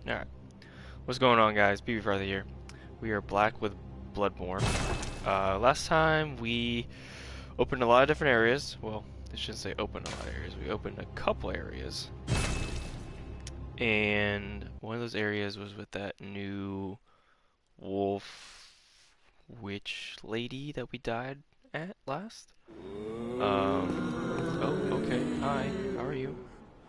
Alright. What's going on, guys? BB Brother here. We are Black with Bloodborne. Last time we opened a lot of different areas. Well, I shouldn't say opened a lot of areas. We opened a couple areas. And one of those areas was with that new wolf witch lady that we died at last. Oh, okay. Hi. How are you?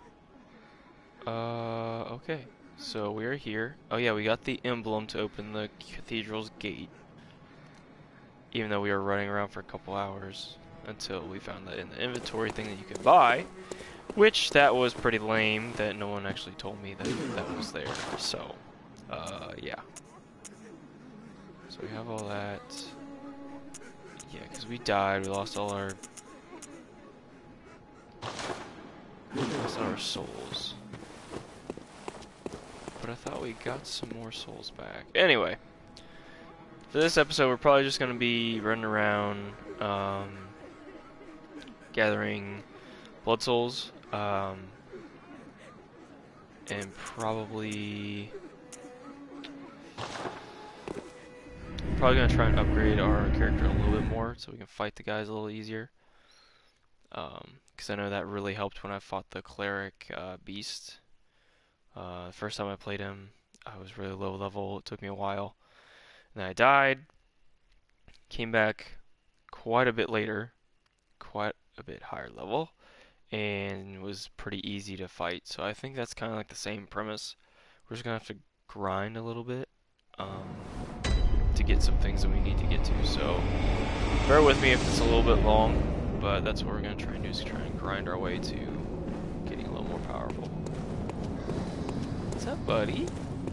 Okay. So we are here. Oh yeah, we got the emblem to open the cathedral's gate. Even though we were running around for a couple hours until we found that in the inventory thing that you could buy. Which, that was pretty lame that no one actually told me that that was there. So, yeah. So we have all that. Yeah, because we died. We lost all our... souls. But I thought we got some more souls back. Anyway. For this episode, we're probably just going to be running around, gathering blood souls, and probably going to try and upgrade our character a little bit more so we can fight the guys a little easier. Because I know that really helped when I fought the cleric beast. The first time I played him, I was really low level. It took me a while. And then I died, came back quite a bit later, quite a bit higher level, and was pretty easy to fight. So I think that's kind of like the same premise. We're just going to have to grind a little bit to get some things that we need to get to. So bear with me if it's a little bit long, but that's what we're going to try and do, is try and grind our way to getting a little more powerful. What's up, buddy?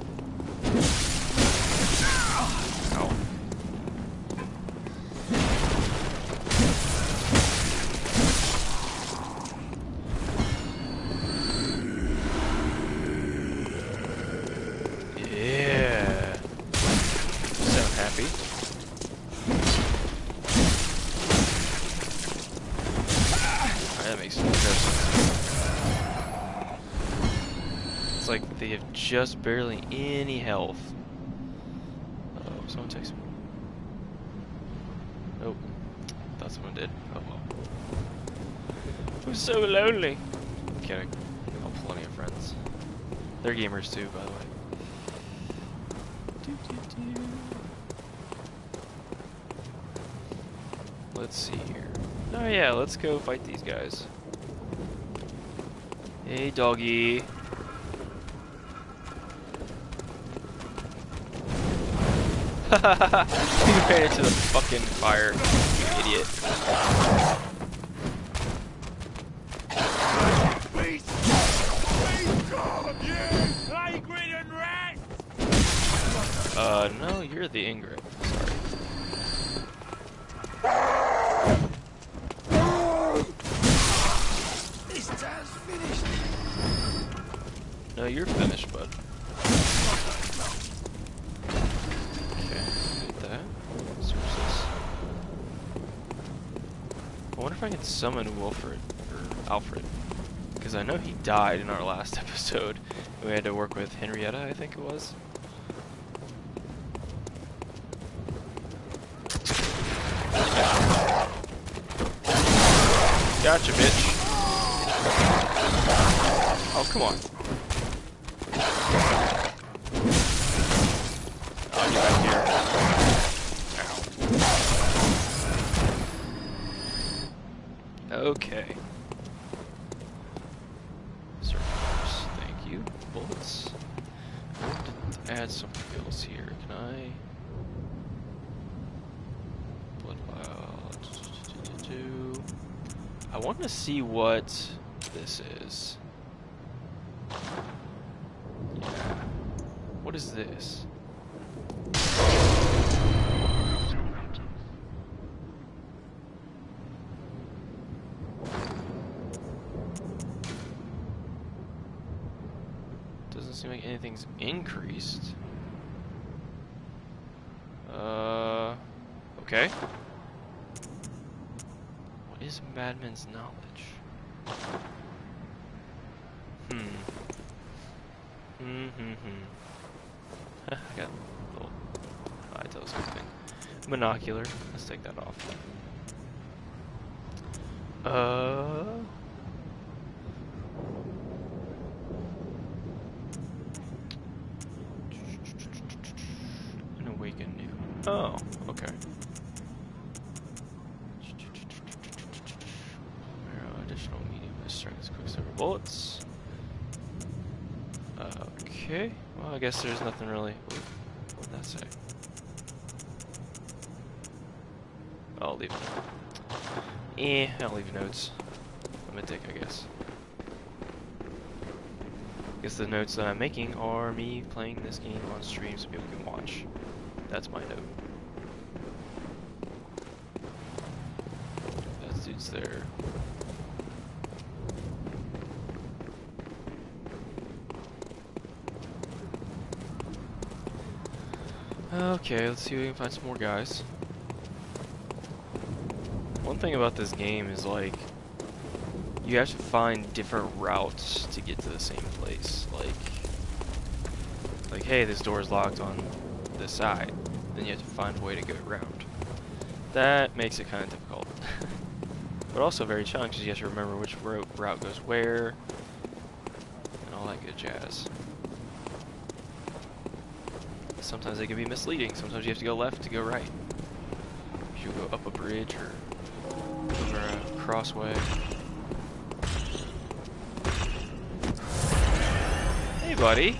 Ow. Yeah. Sound happy? Alright, that makes no sense. It's like they have just barely any health. Someone text me. Nope. Thought someone did. Oh well. I'm so lonely. I'm kidding. I have plenty of friends. They're gamers too, by the way. Let's see here. Oh yeah, let's go fight these guys. Hey, doggy. You ran into the fucking fire, you idiot. No, you're the Ingrid. Sorry. This time's finished. No, you're finished, bud. I wonder if I can summon Wilfred, or Alfred, because I know he died in our last episode. We had to work with Henrietta, I think it was. Gotcha, bitch. Oh, come on. I'll get back here. Okay. Survivors, thank you. Bullets. I want to add something else here. Can I? Blood vial. I want to see what this is. Yeah. What is this? Doesn't seem like anything's increased. Okay. What is Madman's knowledge? I got a little eye telescope thing. Monocular. Let's take that off. An awaken new. Oh, okay. Additional medium strength quicksilver bullets. Okay. Well, I guess there's nothing really. What did that say? I'll leave it. I'll leave notes. I'm a dick, I guess. Guess the notes that I'm making are me playing this game on stream so people can watch. That's my note. That dude's there. Okay, let's see if we can find some more guys. One thing about this game is, like, you have to find different routes to get to the same place. Like, hey, this door is locked on this side. Then you have to find a way to go around. That makes it kind of difficult. But also very challenging because you have to remember which route goes where. And all that good jazz. Sometimes they can be misleading. Sometimes you have to go left to go right. You go up a bridge or over a crossway. Hey, buddy.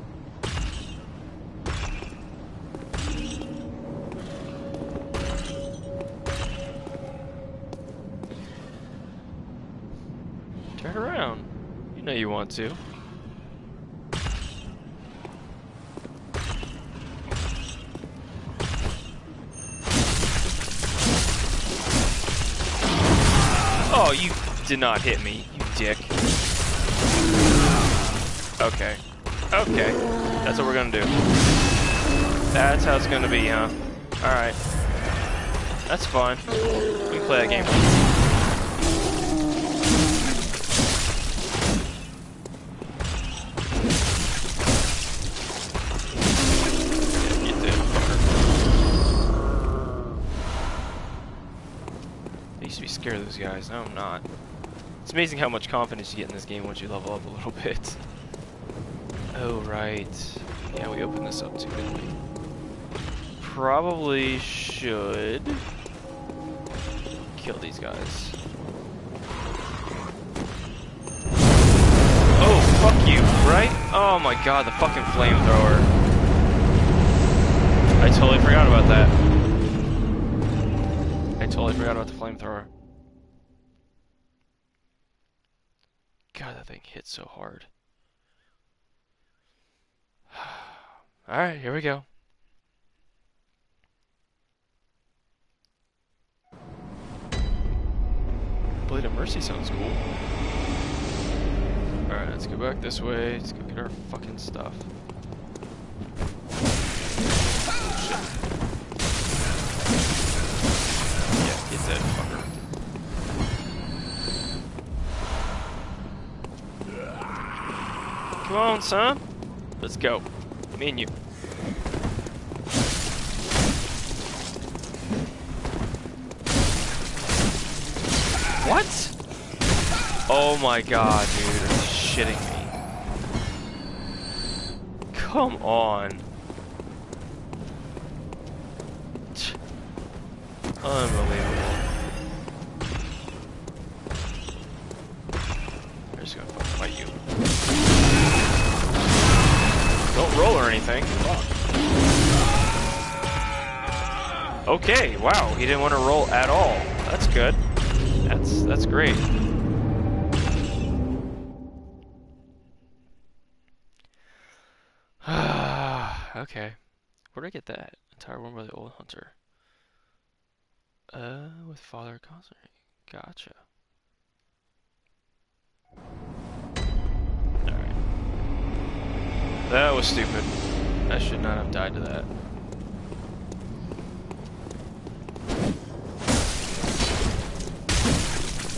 Turn around. You know you want to. Oh, you did not hit me, you dick. Okay. Okay. That's what we're gonna do. That's how it's gonna be, huh? Alright. That's fun. We can play that game. Get dead, fucker. I used to be scared of those guys. No, I'm not. It's amazing how much confidence you get in this game once you level up a little bit. Oh, right. Yeah, we opened this up too, didn't we? Probably should kill these guys. Oh, fuck you, right? Oh my god, the fucking flamethrower. I totally forgot about that. I totally forgot about the flamethrower. God, that thing hit so hard. Alright, here we go. Blade of Mercy sounds cool. Alright, let's go back this way. Let's go get our fucking stuff. Shit. Yeah, get that fucker. Come on, son. Let's go. Me and you. What? Oh my god, dude. Are you shitting me? Come on. Unbelievable. I'm just gonna fucking fight you. Don't roll or anything. Fuck. Okay, wow, he didn't want to roll at all. That's good. That's great. Okay. Where'd I get that? Entire one by the old hunter. With Father Constantine. Gotcha. Alright. That was stupid. I should not have died to that.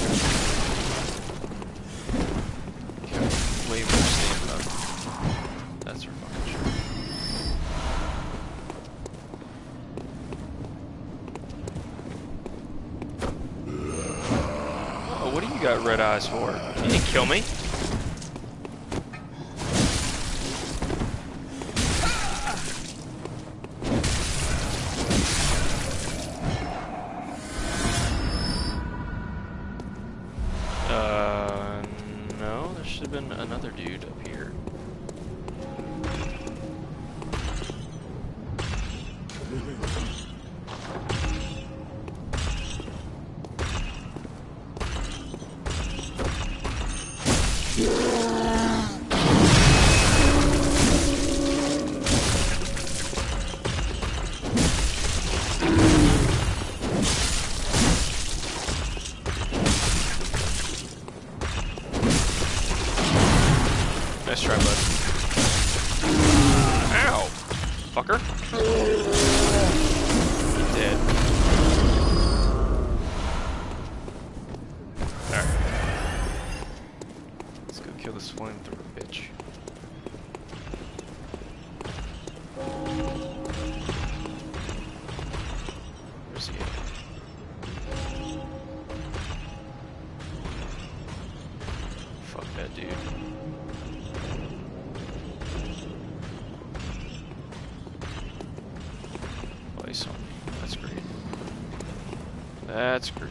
Okay, way more stamina. got red eyes for? You didn't kill me? No, there should have been another dude up here. Nice try, bud. Ow! Fucker. He's dead. Alright. Let's go kill this flamethrower bitch. Where's he at? Fuck that dude. On me. That's great. That's great.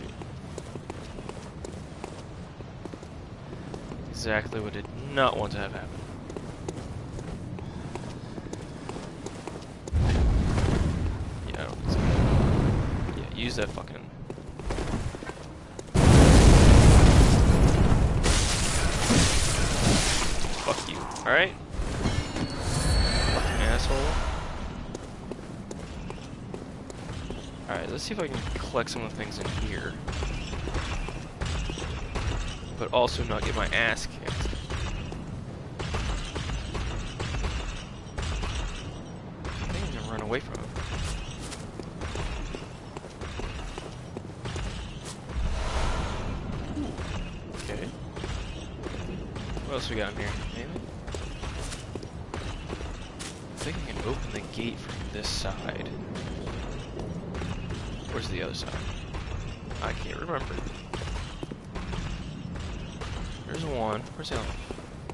Exactly what I did not want to have happen. Yeah, I don't think so. Yeah, use that fucking... Fuck you, alright? Fucking asshole. Alright, let's see if I can collect some of the things in here. But also not get my ass kicked. I think I'm gonna run away from him. Okay. What else we got in here? Anything? I think I can open the gate from this side. Where's the other side? I can't remember. There's one. Where's the other one?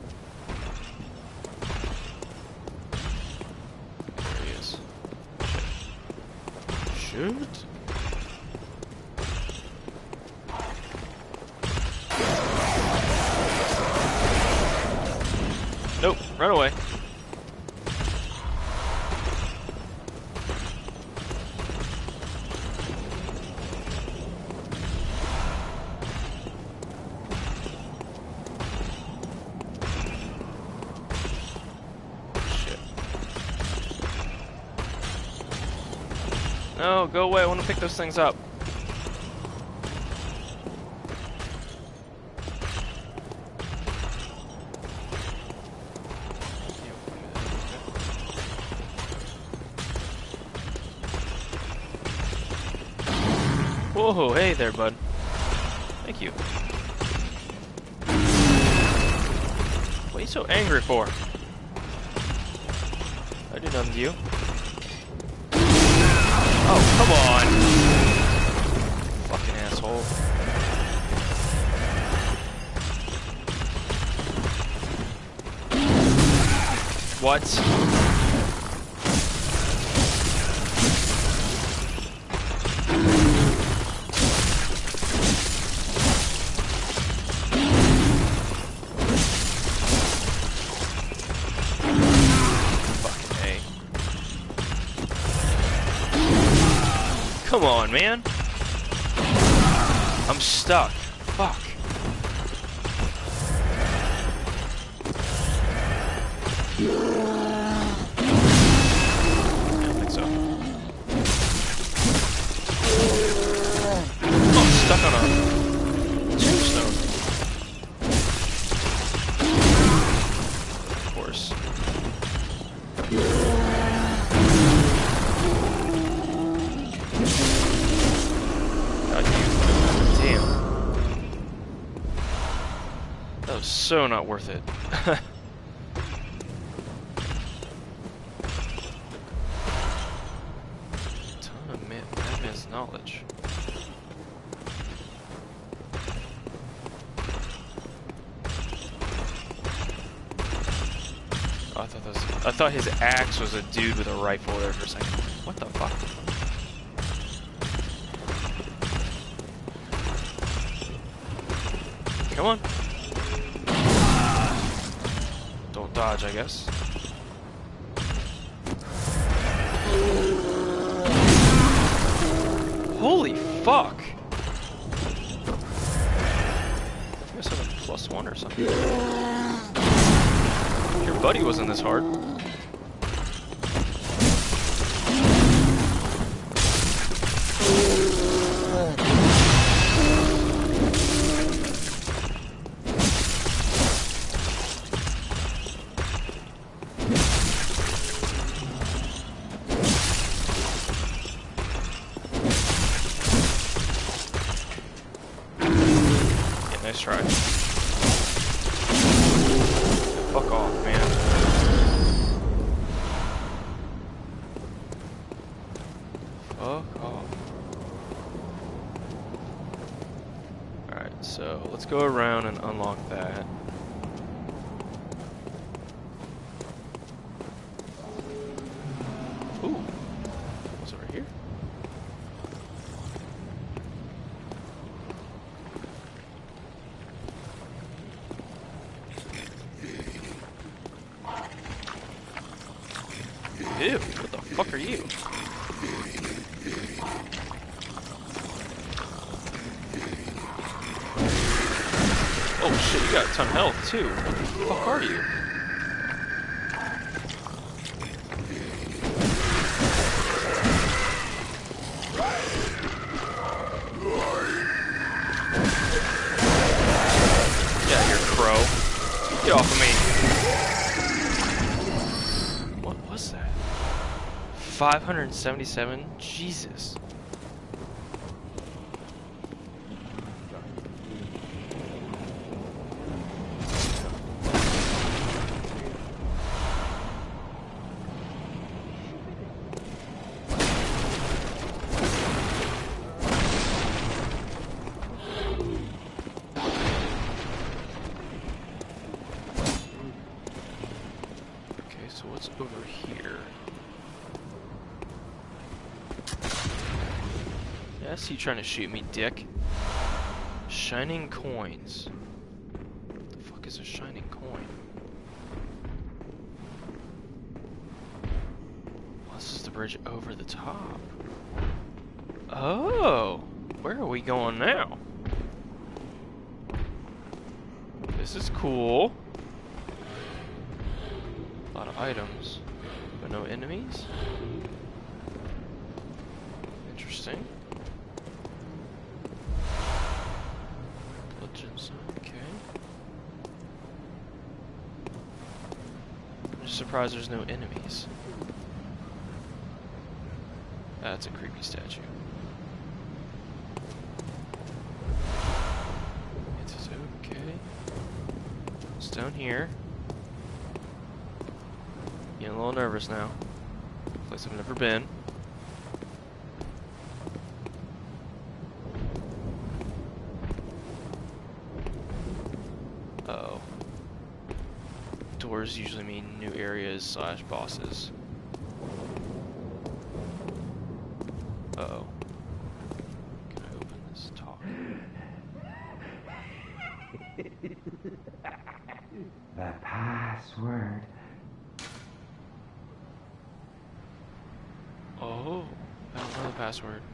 There he is. Shoot. Nope. Run away. No, go away. I want to pick those things up. Whoa, hey there, bud. Thank you. What are you so angry for? I did nothing to you. Oh, come on! Fucking asshole. What? Come on, man. I'm stuck. Fuck. I don't think so. Oh, I'm stuck on a tombstone. Of course. So not worth it. Ton of madman's knowledge. I thought his axe was a dude with a rifle there for a second. What the fuck? Come on. Don't dodge, I guess. Holy fuck! I guess I have a +1 or something. Your buddy wasn't this hard. Nice try. Fuck off, man. Fuck off. Alright, so let's go around and unlock that. Ooh. What's over here? Ew, what the fuck are you? Oh shit, you got a ton of health too. What the fuck are you? Get out of here, crow. Get off of me. 577? Jesus. Okay, so what's over here? I see you trying to shoot me, dick. Shining coins. What the fuck is a shining coin? Oh, this is the bridge over the top. Oh! Where are we going now? This is cool. A lot of items, but no enemies. Interesting. Okay. I'm just surprised there's no enemies. That's a creepy statue. It's okay. It's down here. Getting a little nervous now. Place I've never been. Doors usually mean new areas / bosses. Uh-oh. Can I open this talk? The password. Oh, I don't know the password.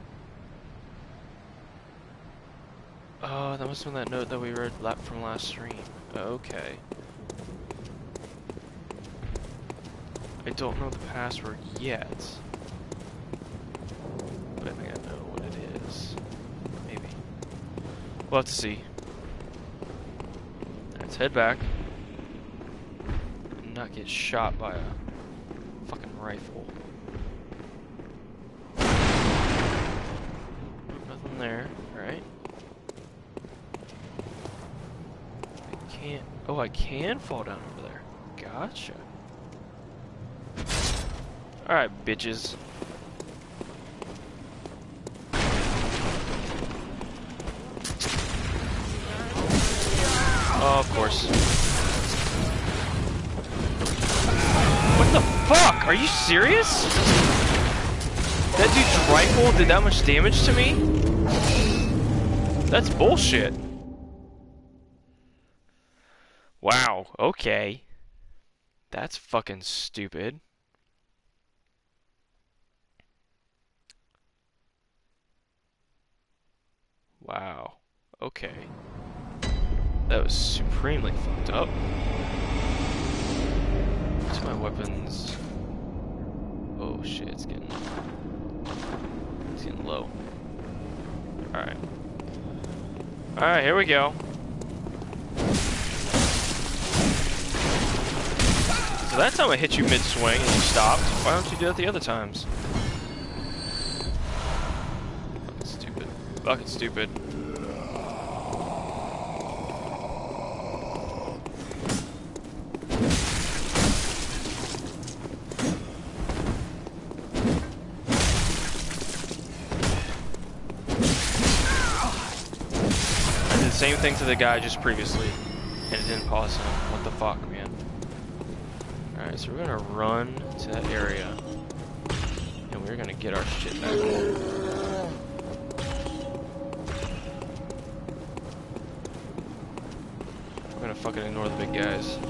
Oh, that must have been that note that we read from last stream. Okay. I don't know the password yet, but I think I know what it is. Maybe. We'll have to see. Let's head back and not get shot by a fucking rifle. Nothing there, right? I can't. Oh, I can fall down over there. Gotcha. Alright, bitches. Oh, of course. fuck? Are you serious? That dude's rifle did that much damage to me? That's bullshit. Wow, okay. That's fucking stupid. Wow. Okay. That was supremely fucked up. What's my weapons? Oh shit, it's getting low. Alright. Alright, here we go. So that time I hit you mid-swing and you stopped. Why don't you do that the other times? Fucking stupid. Fucking stupid. Same thing to the guy just previously, and it didn't pause him. What the fuck, man? Alright, so we're gonna run to that area, and we're gonna get our shit back. We're gonna fucking ignore the big guys.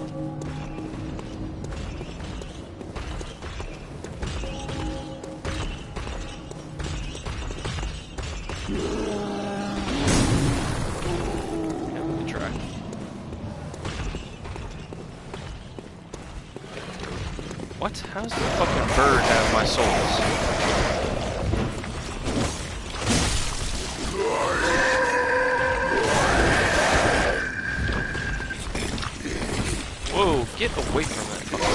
What? How's the fucking bird have my souls? Whoa, get away from that fucking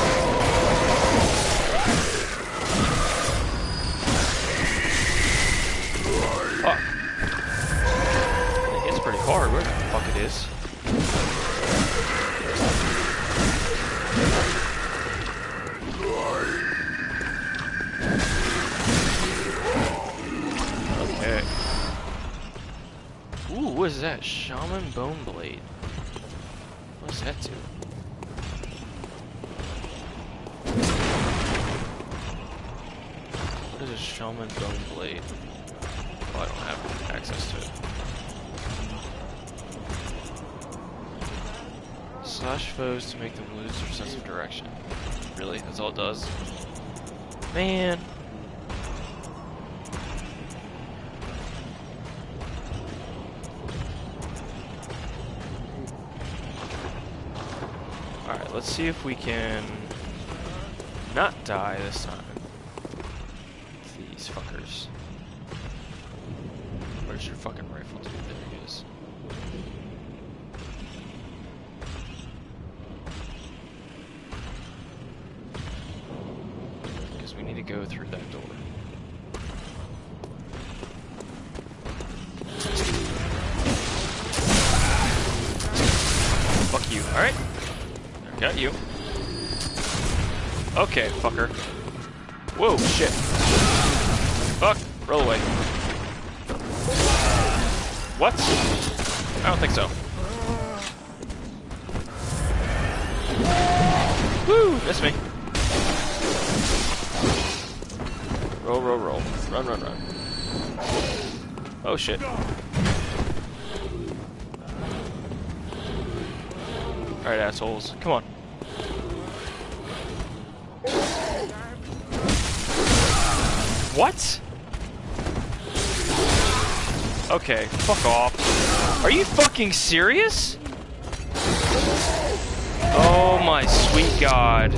fuck. It hits pretty hard, where the fuck it is. What is that? Shaman Bone Blade. What does that do? What is a Shaman Bone Blade? Oh, I don't have access to it. Slash foes to make them lose their sense of direction. Really? That's all it does? Man. Alright, let's see if we can not die this time. These fuckers. Where's your fucking rifle, dude? There he is. Because we need to go through that door. Fuck you, alright? Got you. Okay, fucker. Whoa, shit. Fuck, roll away. What? I don't think so. Woo, missed me. Roll, roll, roll. Run, run, run. Oh shit. Alright, assholes. Come on. What? Okay, fuck off. Are you fucking serious? Oh my sweet god.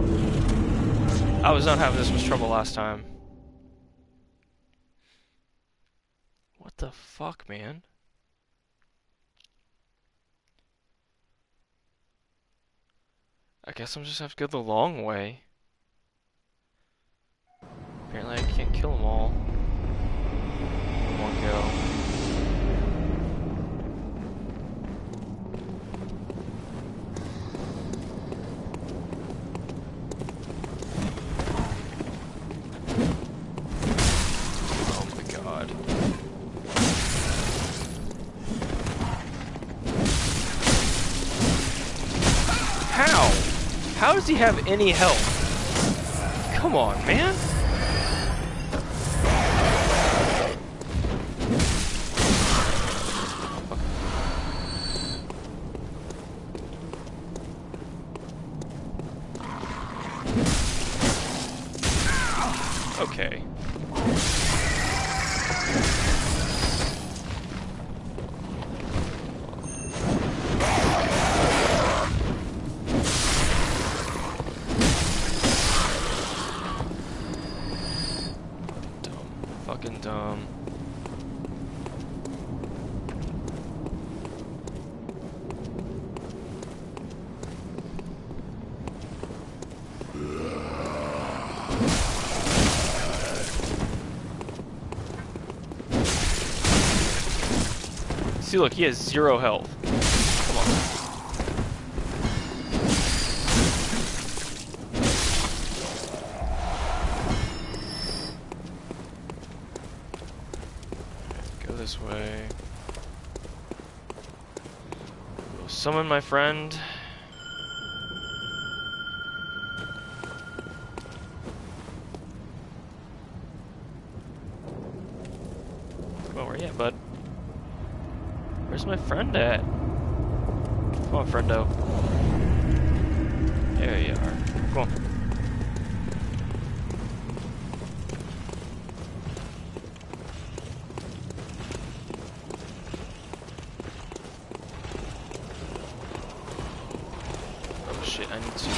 I was not having this much trouble last time. What the fuck, man? I guess I'm just have to go the long way. Apparently I can't kill them all in one go. Oh my god. How? How does he have any health? Come on, man. Okay. Fucking dumb. See, look, he has 0 health. Come on. Go this way. We'll summon my friend. Come on, where you at, bud? Where's my friend at? Come on, friendo. There you are. Come on. Oh shit, I need to...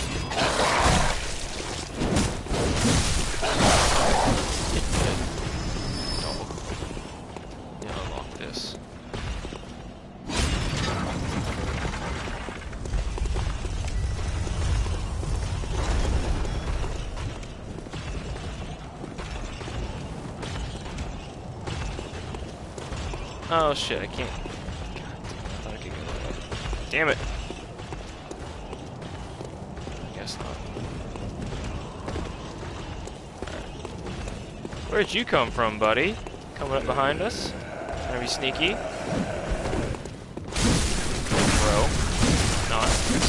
Yeah, unlock this. Oh shit, I can't. God, I thought I could go that way. Damn it! I guess not. Alright. Where'd you come from, buddy? Coming up behind us? Trying to be sneaky? Bro. Not.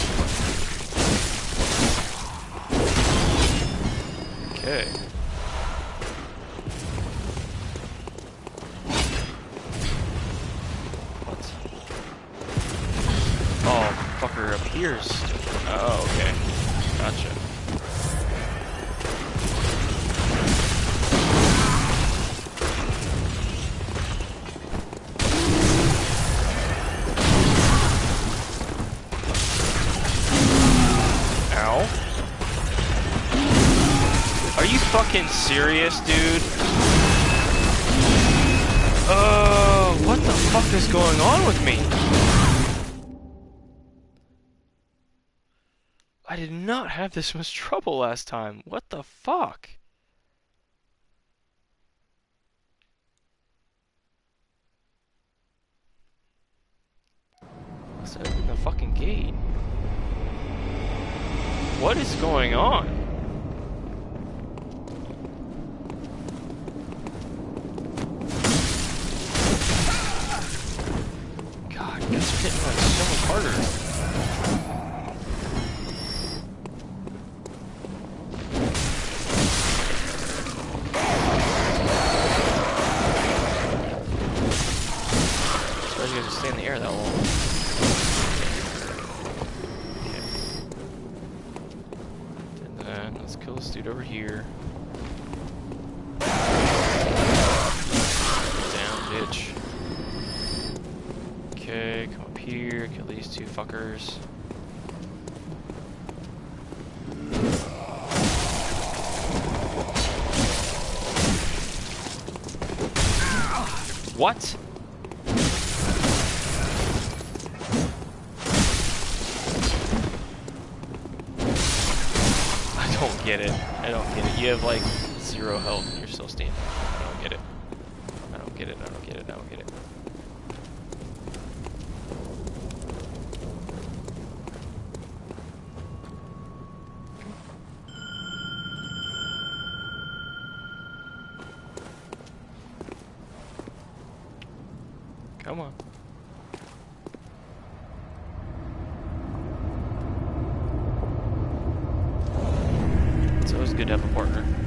Okay. Appears. Oh, okay. Gotcha. Ow. Are you fucking serious, dude? What the fuck is going on with me? I did not have this much trouble last time. What the fuck? Let's open the fucking gate. What is going on? God, guys are hitting like so much harder. You guys just stay in the air that long. Okay. And then let's kill this dude over here. Down, bitch. Okay, come up here, kill these 2 fuckers. What? I don't get it. I don't get it. You have like 0 health and you're still standing. I don't get it. I don't get it. I don't get it. I don't get it. Come on. It's always good to have a partner.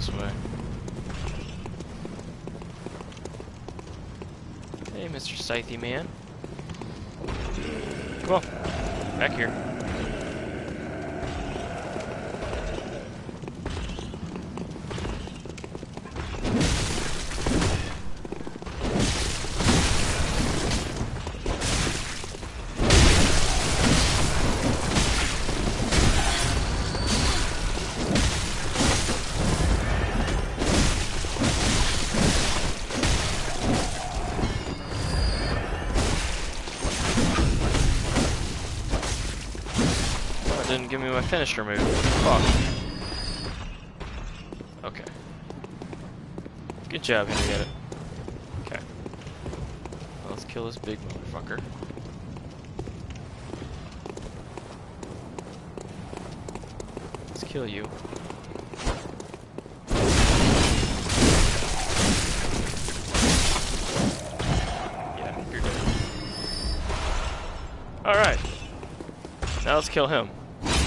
this way. Hey, Mr. Scythe Man. Come on. Back here. Didn't give me my finisher move. Fuck. Okay. Good job, Henrietta. Okay. Well, let's kill this big motherfucker. Let's kill you. Yeah, you're dead. Alright. Now let's kill him.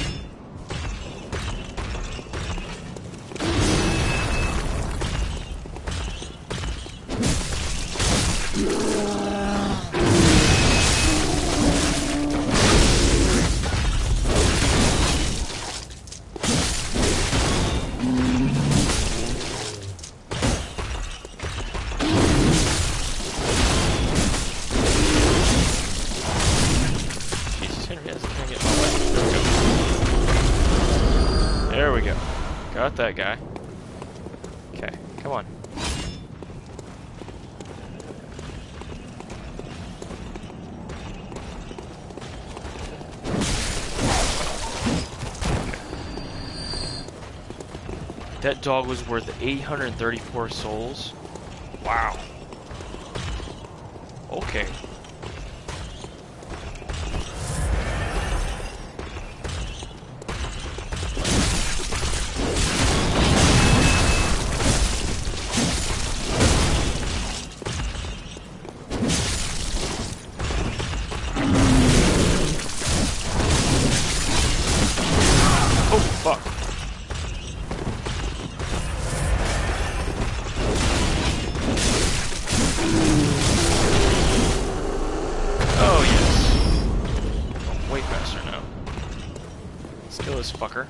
There we go. Got that guy. Okay, come on. That dog was worth 834 souls. Wow. Okay. Oh, fuck. Oh, yes. Oh, way faster now. Let's kill this fucker.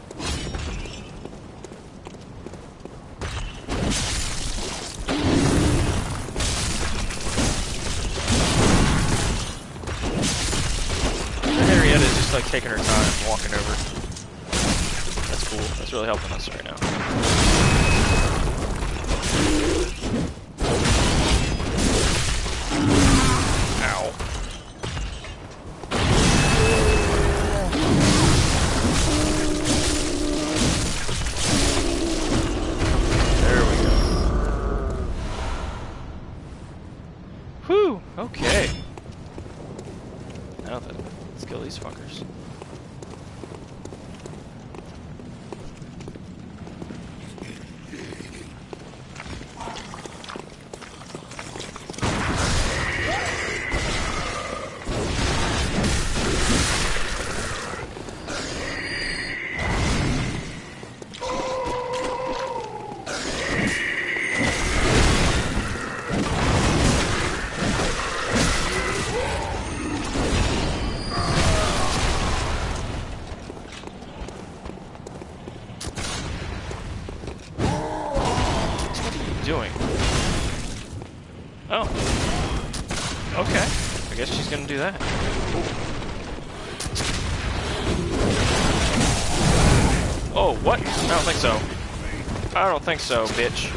Henrietta's just like taking her time, walking over. That's cool. That's really helping us right now. Ow. There we go. Whew, okay. Now then, let's kill these fuckers. Doing? Oh. Okay. I guess she's gonna do that. Oh, what? I don't think so. I don't think so, bitch.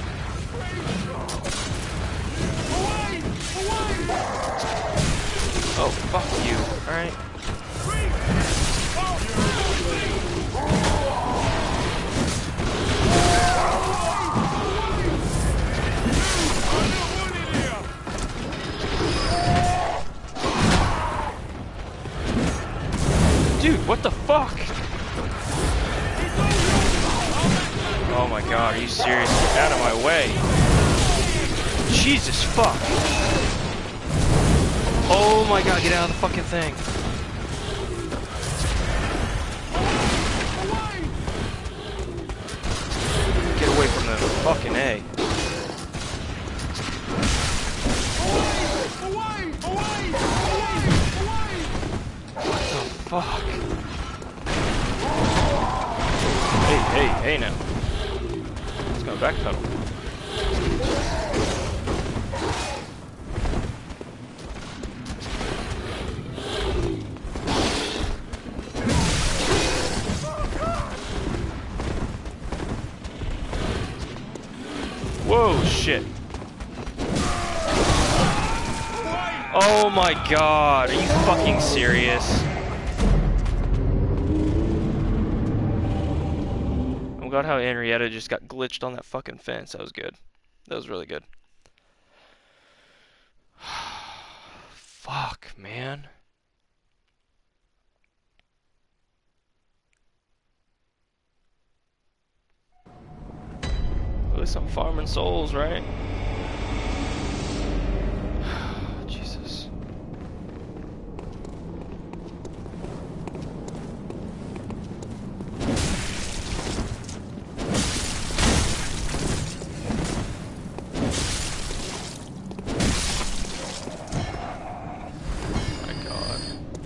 Oh, fuck you. Alright. Dude, what the fuck? Oh my god, are you serious? Get out of my way. Jesus fuck. Oh my god, get out of the fucking thing. Get away from them. Fucking A. What the fuck? Hey now. Let's go backpedal. Whoa, shit. Oh my god, are you fucking serious? Oh god, how Henrietta just got glitched on that fucking fence. That was good. That was really good. Fuck, man. At least I'm farming souls, right? Jesus. My God.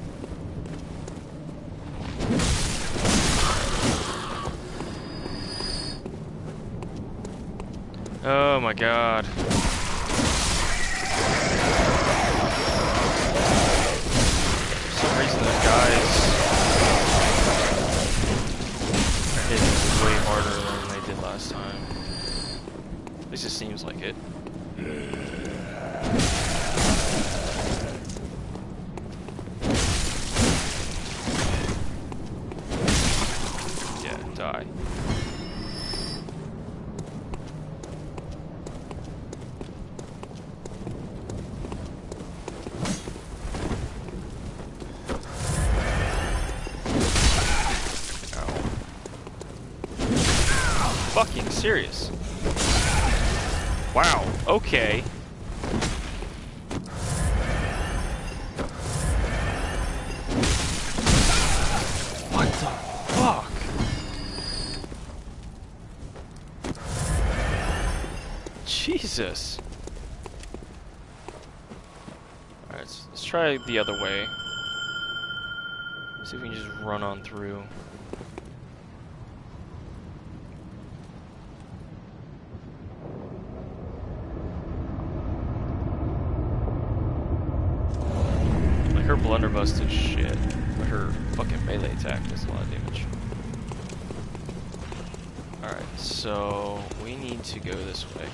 Oh my God. For some reason those guys are hitting way harder than they did last time. At least it seems like it. Yeah, die. Fucking serious. Wow, okay. What the fuck? Jesus. Alright, let's try the other way. See if we can just run on through. Her blunderbuss did shit, but her fucking melee attack does a lot of damage. Alright, so we need to go this way.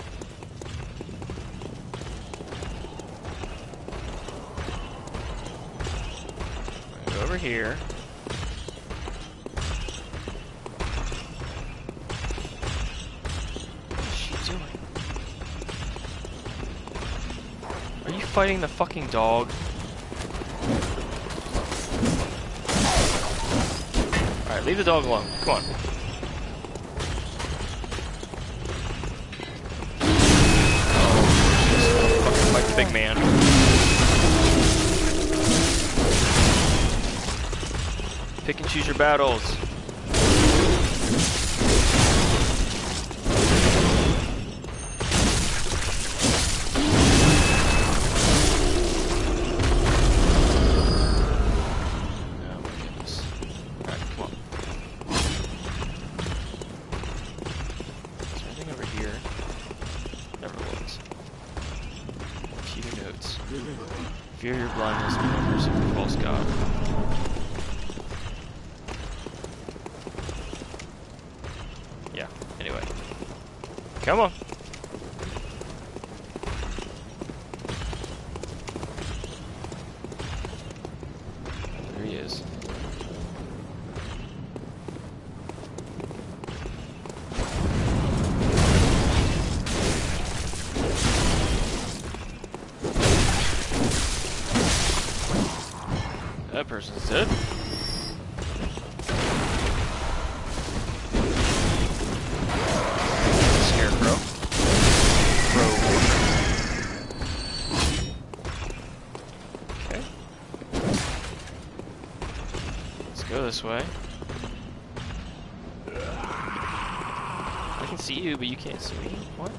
We're gonna go over here. What is she doing? Are you fighting the fucking dog? Alright, leave the dog alone. Come on. Oh, fucking fight the big man. Pick and choose your battles. Fear your blindness, but no mercy for false God. Yeah, anyway. Come on. There he is. That person's dead. Scarecrow. Okay. Let's go this way. I can see see you, but you can't see me. What?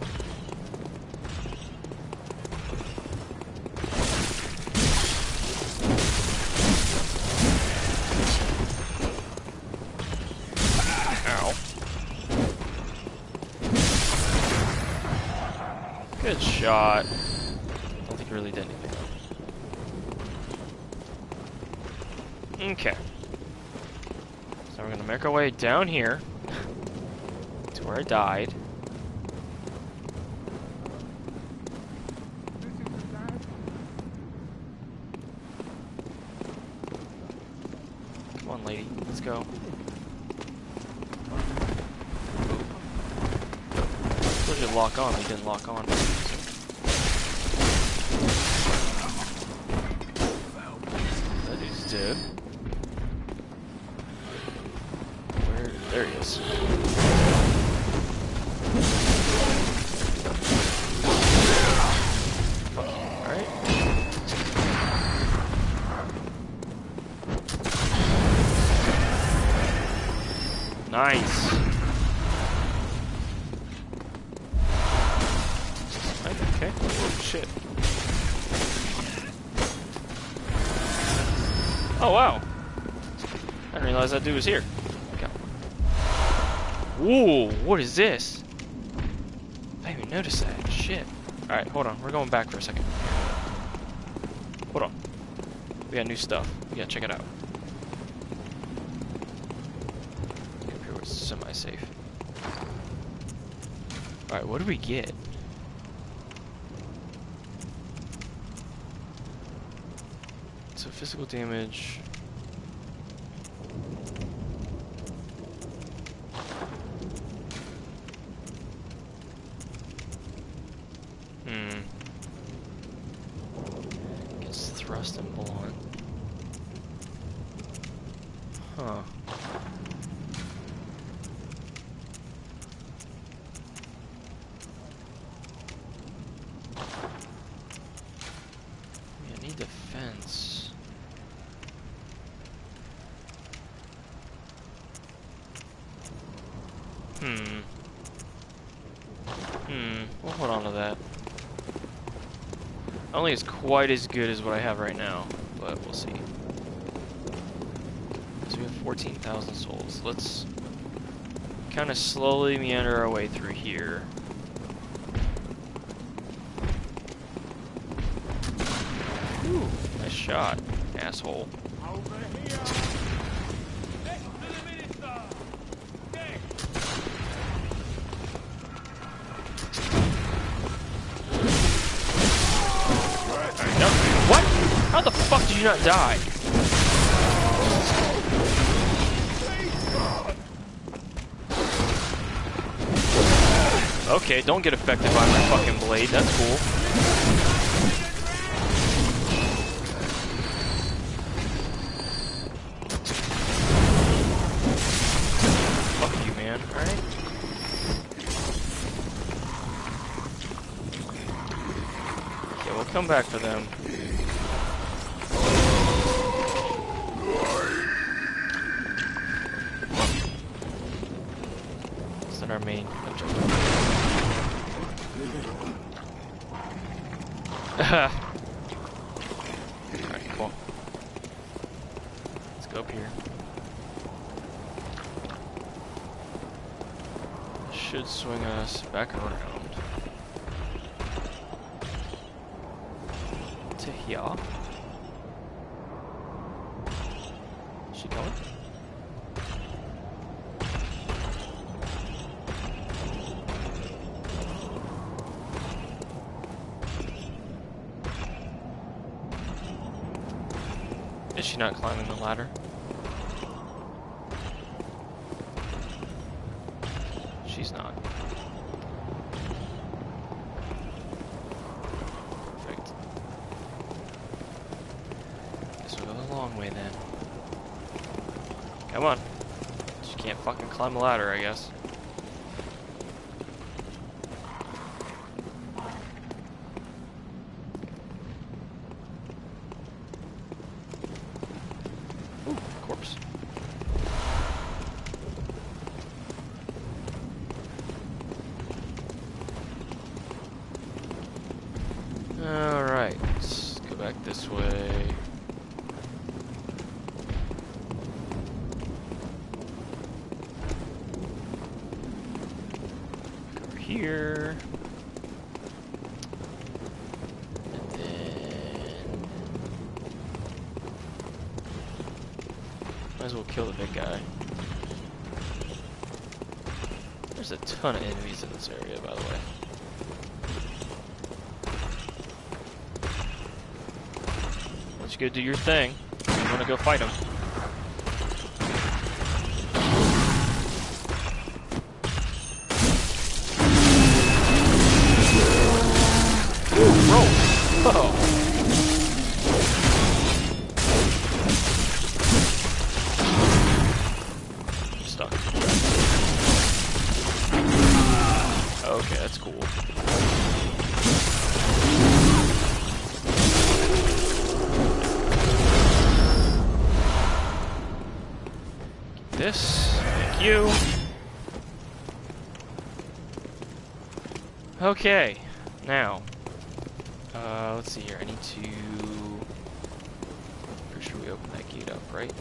Ow. Good shot. Don't think it really did anything. Okay. So we're gonna make our way down here to where I died. Come on, lady. Let's go. I told you to lock on, but you didn't lock on. That dude's dead. Where? There he is. Alright. Nice. Okay. Oh, shit. Oh, wow. I didn't realize that dude was here. Okay. Ooh, what is this? I didn't even notice that. Shit. Alright, hold on. We're going back for a second. Hold on. We got new stuff. We gotta check it out. Up here was semi-safe. Alright, what do we get? So physical damage. Gets thrust and blunt. Huh. I need defense. We'll hold on to that. I don't think it's quite as good as what I have right now, but we'll see. So we have 14,000 souls. Let's kind of slowly meander our way through here. Ooh, nice shot, asshole. What? How the fuck did you not die? Okay, don't get affected by my fucking blade. That's cool. Fuck you, man. Alright. Yeah, we'll come back for them. It's not our main objective. Alright, cool. Let's go up here. Should swing us back around to here. Is she going? Is she not climbing the ladder? She's not. Perfect. Guess we'll go the long way then. Come on. She can't fucking climb the ladder, I guess. Ooh, corpse. Alright, let's go back this way. Over here. And then might as well kill the big guy. There's a ton of enemies in this area, by the way. Let's go do your thing. You wanna go fight him. Ooh, roll! Oh. I'm stuck. Okay, that's cool. This, thank you. Okay, now, let's see here. I need to. Pretty sure we open that gate up, right?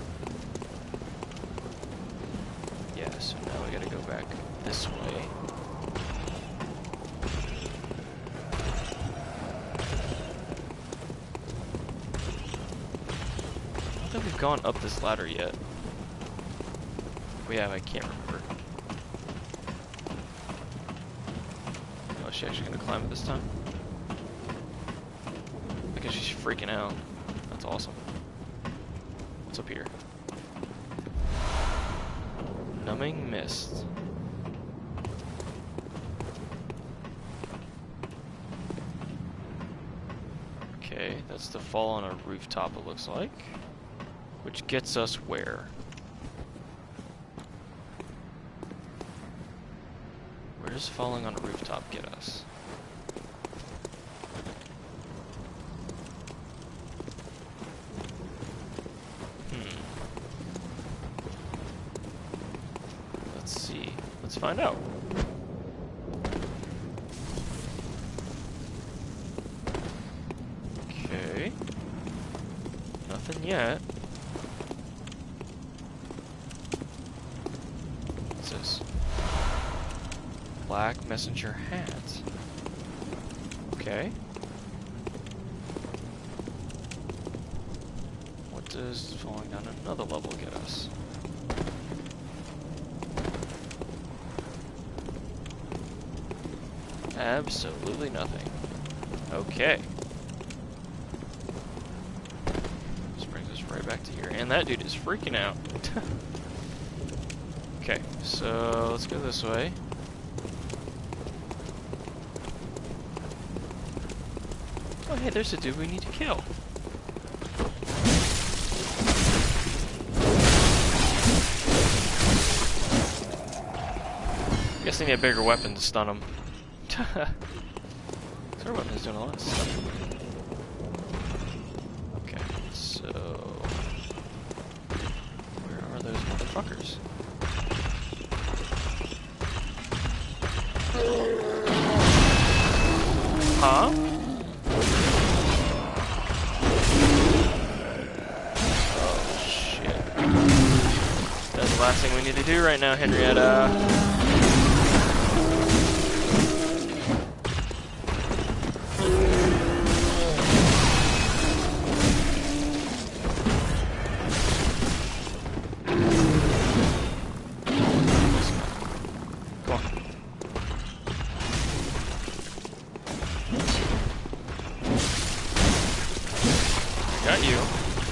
Yeah. So now we gotta go back this way. I don't think we've gone up this ladder yet. We have, I can't remember. Oh, is she actually gonna climb it this time? Because she's freaking out. That's awesome. What's up here? Numbing mist. Okay, that's the fall on a rooftop, it looks like. Which gets us where? Where does falling on a rooftop get us? Let's see. Let's find out. Okay. Nothing yet. What's this? Black messenger hat. Okay. What does falling down another level get us? Absolutely nothing. Okay. This brings us right back to here. And that dude is freaking out. Okay, so let's go this way. Oh, hey, there's a dude we need to kill. I guess they need a bigger weapon to stun him. Our weapon's doing a lot of stuff. Okay, so where are those motherfuckers? Huh? Oh shit. That's the last thing we need to do right now, Henrietta. Got you.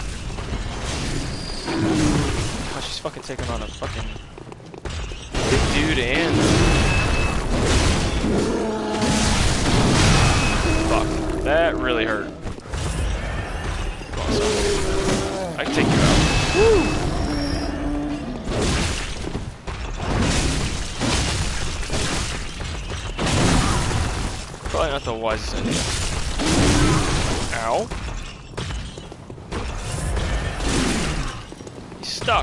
Oh, she's fucking taking on a fucking big dude and... Fuck. That really hurt. Come on, son. I can take you out. Woo! Probably not the wisest idea. Ow. Stuck.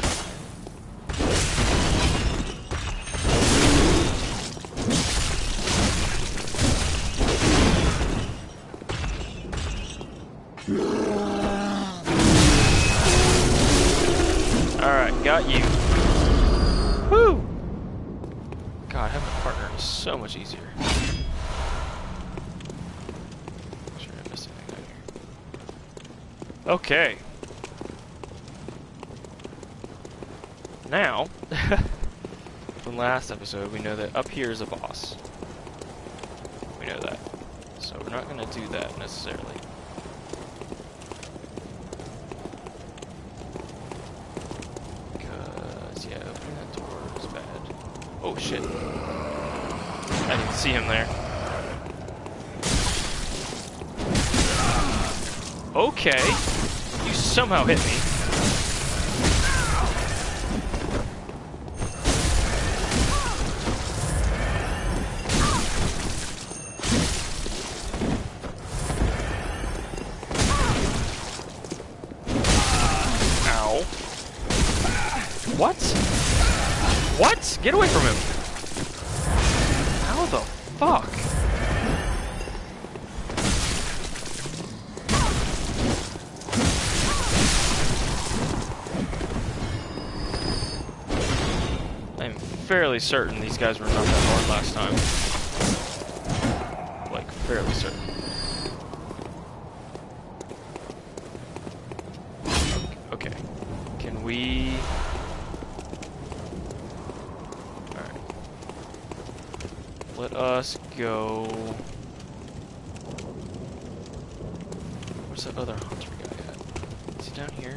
Alright, got you. Woo! God, having a partner is so much easier. Make sure I didn't miss anything down here. Okay. Now, from last episode, we know that up here is a boss. We know that. So we're not going to do that necessarily. Because, yeah, opening that door is bad. Oh, shit. I didn't see him there. Okay. You somehow hit me. What? What? Get away from him! How the fuck? I'm fairly certain these guys were not that hard last time. Like, fairly certain. Okay. Can we... Let us go. Where's that other hunter guy at? Is he down here?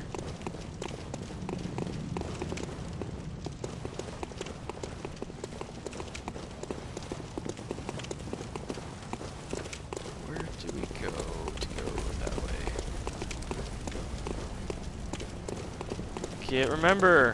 Where do we go to go that way? Can't remember.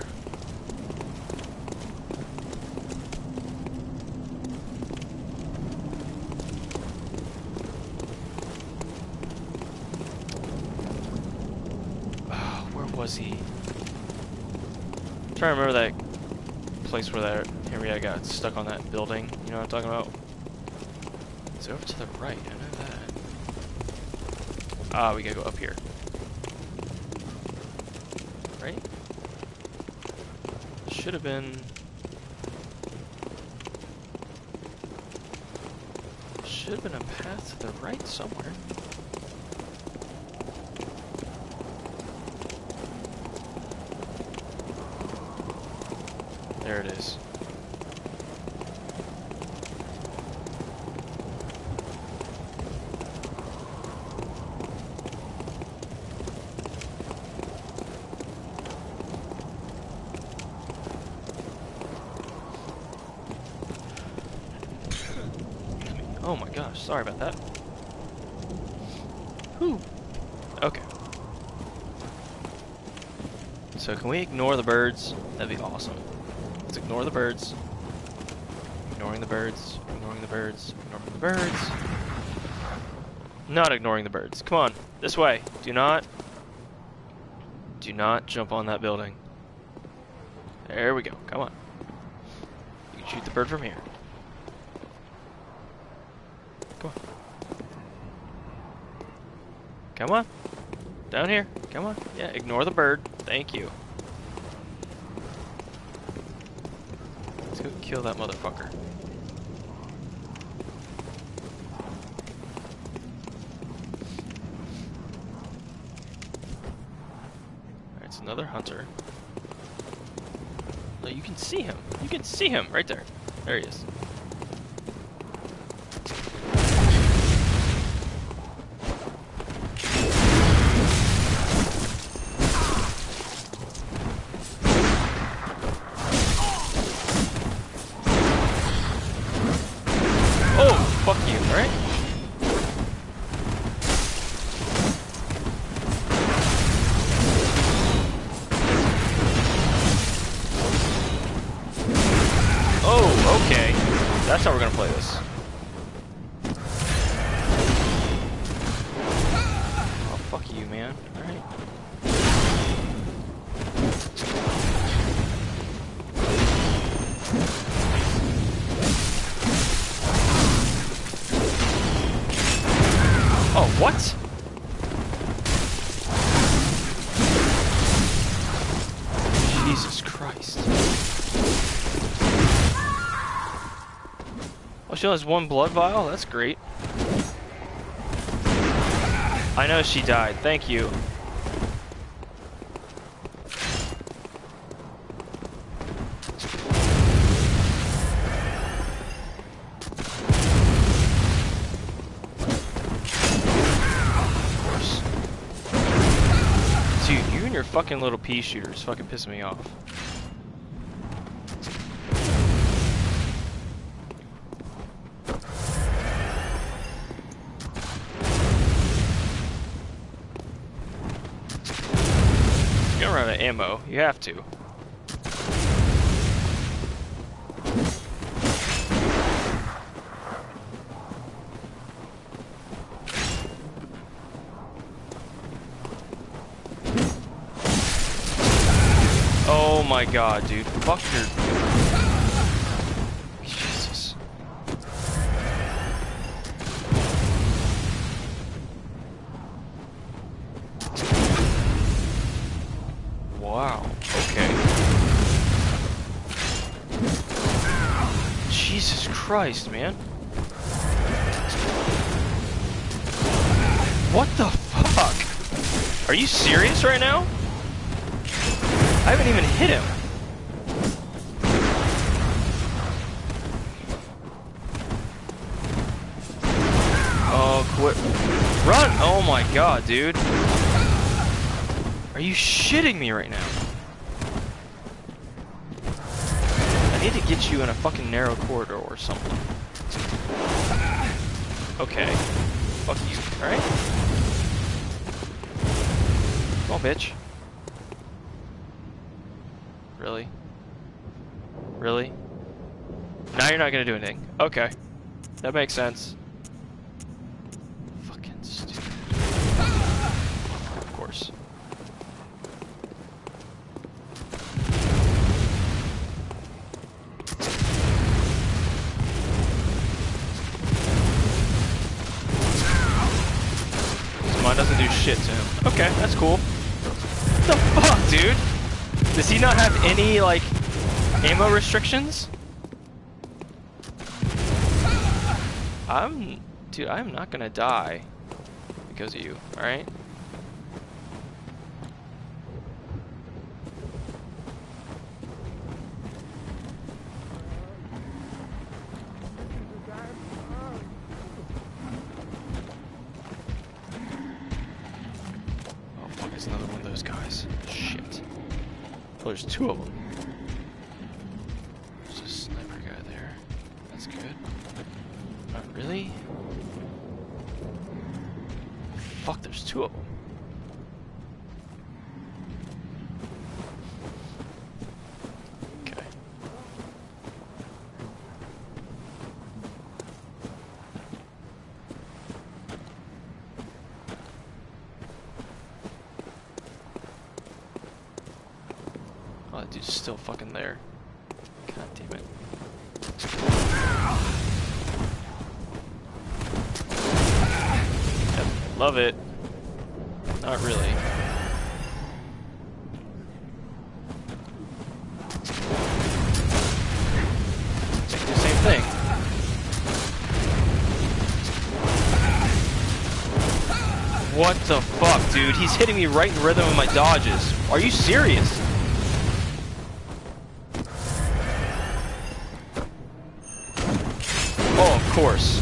Was he? I'm trying to remember that place where that area got stuck on that building. You know what I'm talking about? It's over to the right. I know that. Ah, we gotta go up here. Right? Should have been. Should have been a path to the right somewhere. There it is. Oh my gosh, sorry about that. Whew. Okay. So can we ignore the birds? That'd be awesome. Let's ignore the birds. Ignoring the birds. Ignoring the birds. Ignoring the birds. Not ignoring the birds. Come on, this way. Do not jump on that building. There we go. Come on. You can shoot the bird from here. Come on. Come on. Down here. Come on. Yeah, ignore the bird. Thank you. Let's go kill that motherfucker. Alright, it's another hunter. No, you can see him. You can see him right there. There he is. Fuck you, right? Oh, okay. That's how we're gonna play this. Oh, fuck you, man. Alright. Oh, what? She only has one blood vial? That's great. I know she died. Thank you. Of course. Dude, you and your fucking little pea shooters fucking pissing me off. You're gonna run out of ammo. You have to. Oh my god, dude. Fuck your... Jesus. Wow. Okay. Jesus Christ, man. What the fuck? Are you serious right now? I haven't even hit him. Oh, quit. Run! Oh my god, dude. Are you shitting me right now? I need to get you in a fucking narrow corridor or something. Okay. Fuck you, alright? Come on, bitch. Really? Really? Now you're not gonna do anything. Okay. That makes sense. Fucking stupid. Of course. Mine doesn't do shit to him. Okay, that's cool. What the fuck, dude? Does he not have any, like, ammo restrictions? Dude, I'm not gonna die because of you, alright? Oh, fuck, it's another one of those guys. Shit. Oh, there's two of them. There's a sniper guy there. That's good. Not really? Fuck, there's two of them. Okay. Oh, that dude's still fucking there. God damn it. Yep, love it. Not really. Do the same thing. What the fuck, dude? He's hitting me right in rhythm of my dodges. Are you serious? Oh, of course.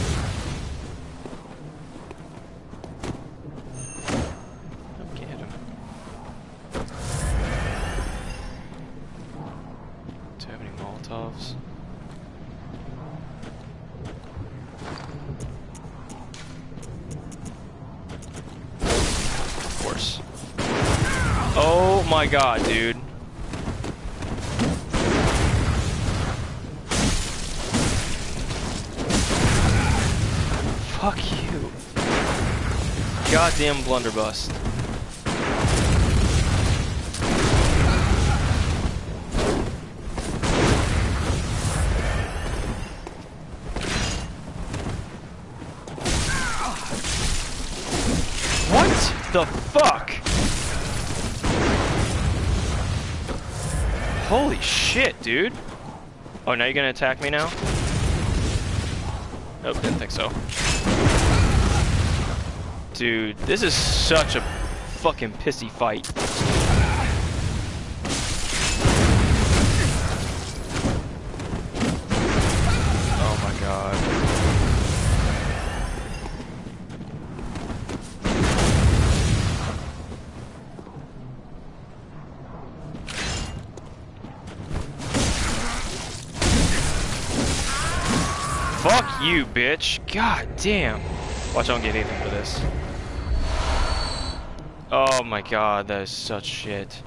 Okay, hit him. Do I have any Molotovs? Of course. Oh my god, dude. Fuck you. Goddamn blunderbuss. What the fuck? Holy shit, dude. Oh, now you're gonna attack me now? Nope, didn't think so. Dude, this is such a fucking pissy fight. Oh my god. Fuck you, bitch. God damn. Watch, I don't get anything for this. Oh my god, that is such shit.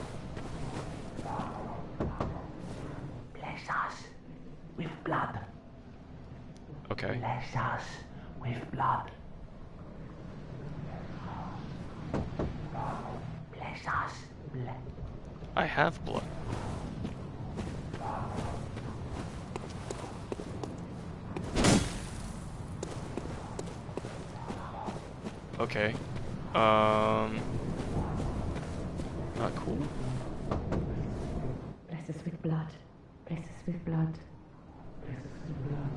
Bless us with blood. Okay. Bless us with blood. Bless us. I have blood. Okay. Not cool. Bless us with blood. Bless us with blood. Bless us with blood.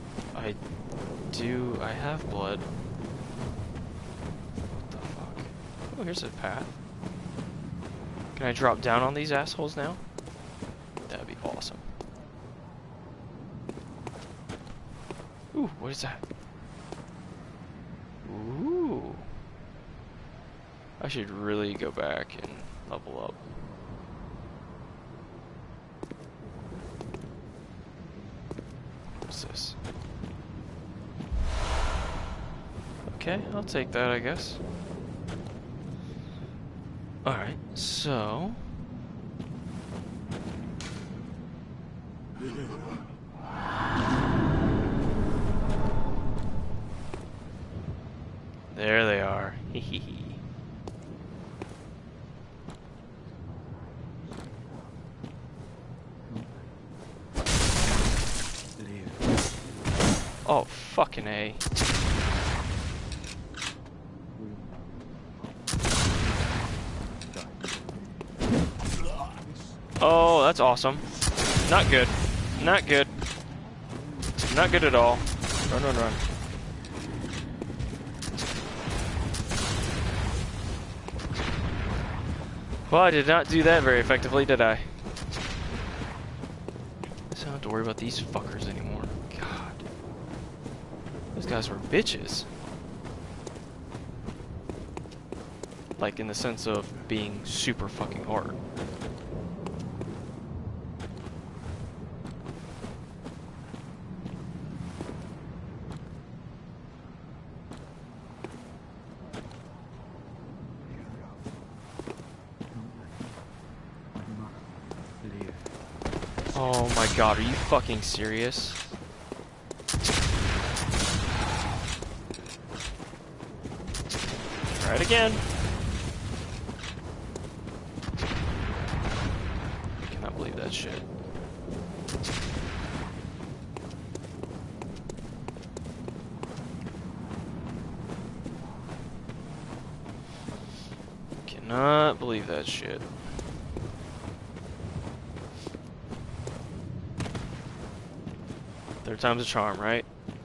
I have blood. What the fuck? Oh, here's a path. Can I drop down on these assholes now? That'd be awesome. Ooh, what is that? Ooh. I should really go back and level up. What's this? Okay, I'll take that, I guess. Alright, so... There they are. Hehehe. Oh, fucking A. Oh, that's awesome. Not good. Not good. Not good at all. Run, run, run. Well, I did not do that very effectively, did I? So I don't have to worry about these fuckers anymore. God. Those guys were bitches. Like, in the sense of being super fucking hard. Oh my god, are you fucking serious? Try it again. I cannot believe that shit. Cannot believe that shit. Third time's a charm, right?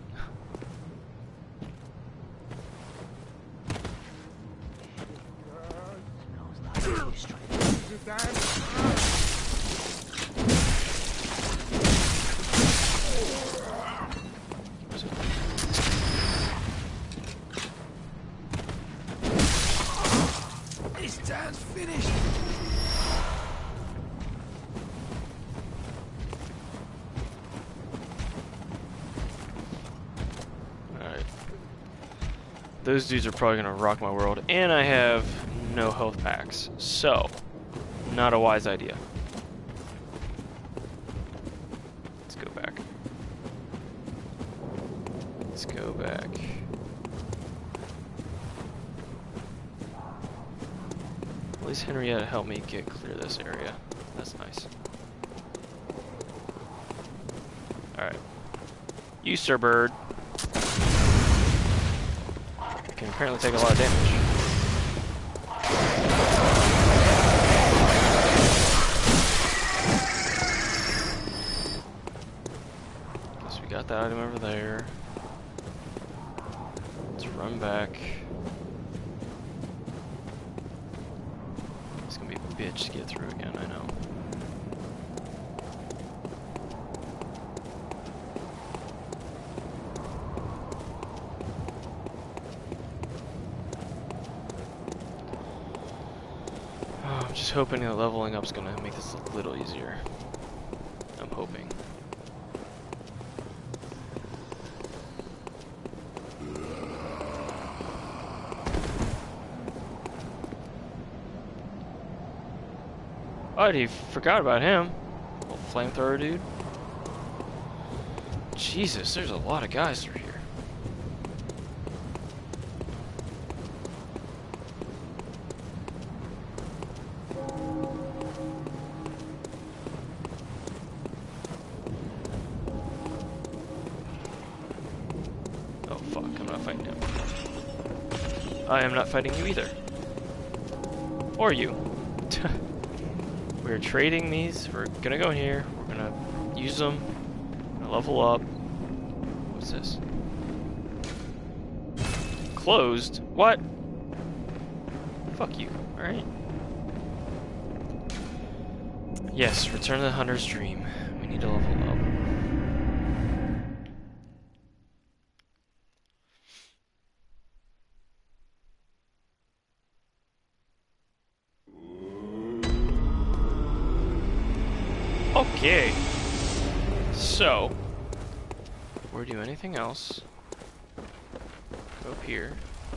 This town's finished. Those dudes are probably gonna rock my world, and I have no health packs, so not a wise idea. Let's go back. Let's go back. At least Henrietta helped me get clear this area. That's nice. Alright. You, Sir Bird. Can apparently take a lot of damage. Guess we got that item over there. Run back. It's gonna be a bitch to get through again, I know. Oh, I'm just hoping that leveling up's gonna make this a little easier. I'm hoping. Oh, he forgot about him. Little flamethrower dude. Jesus, there's a lot of guys through here. Oh fuck, I'm not fighting him. I am not fighting you either. Or you. We're trading these. We're gonna go in here. We're gonna use them. We're gonna level up. What's this? Closed? What? Fuck you. Alright. Yes, return to the Hunter's Dream. We need to level up. Okay, so, before we do anything else, go up here,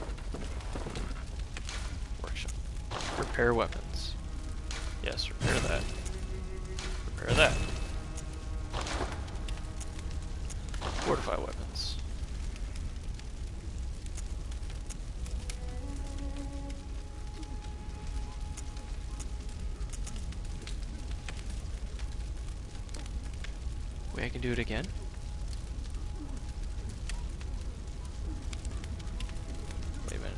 workshop, repair weapons, yes, repair that, fortify weapons, wait, I can do it again? Wait a minute.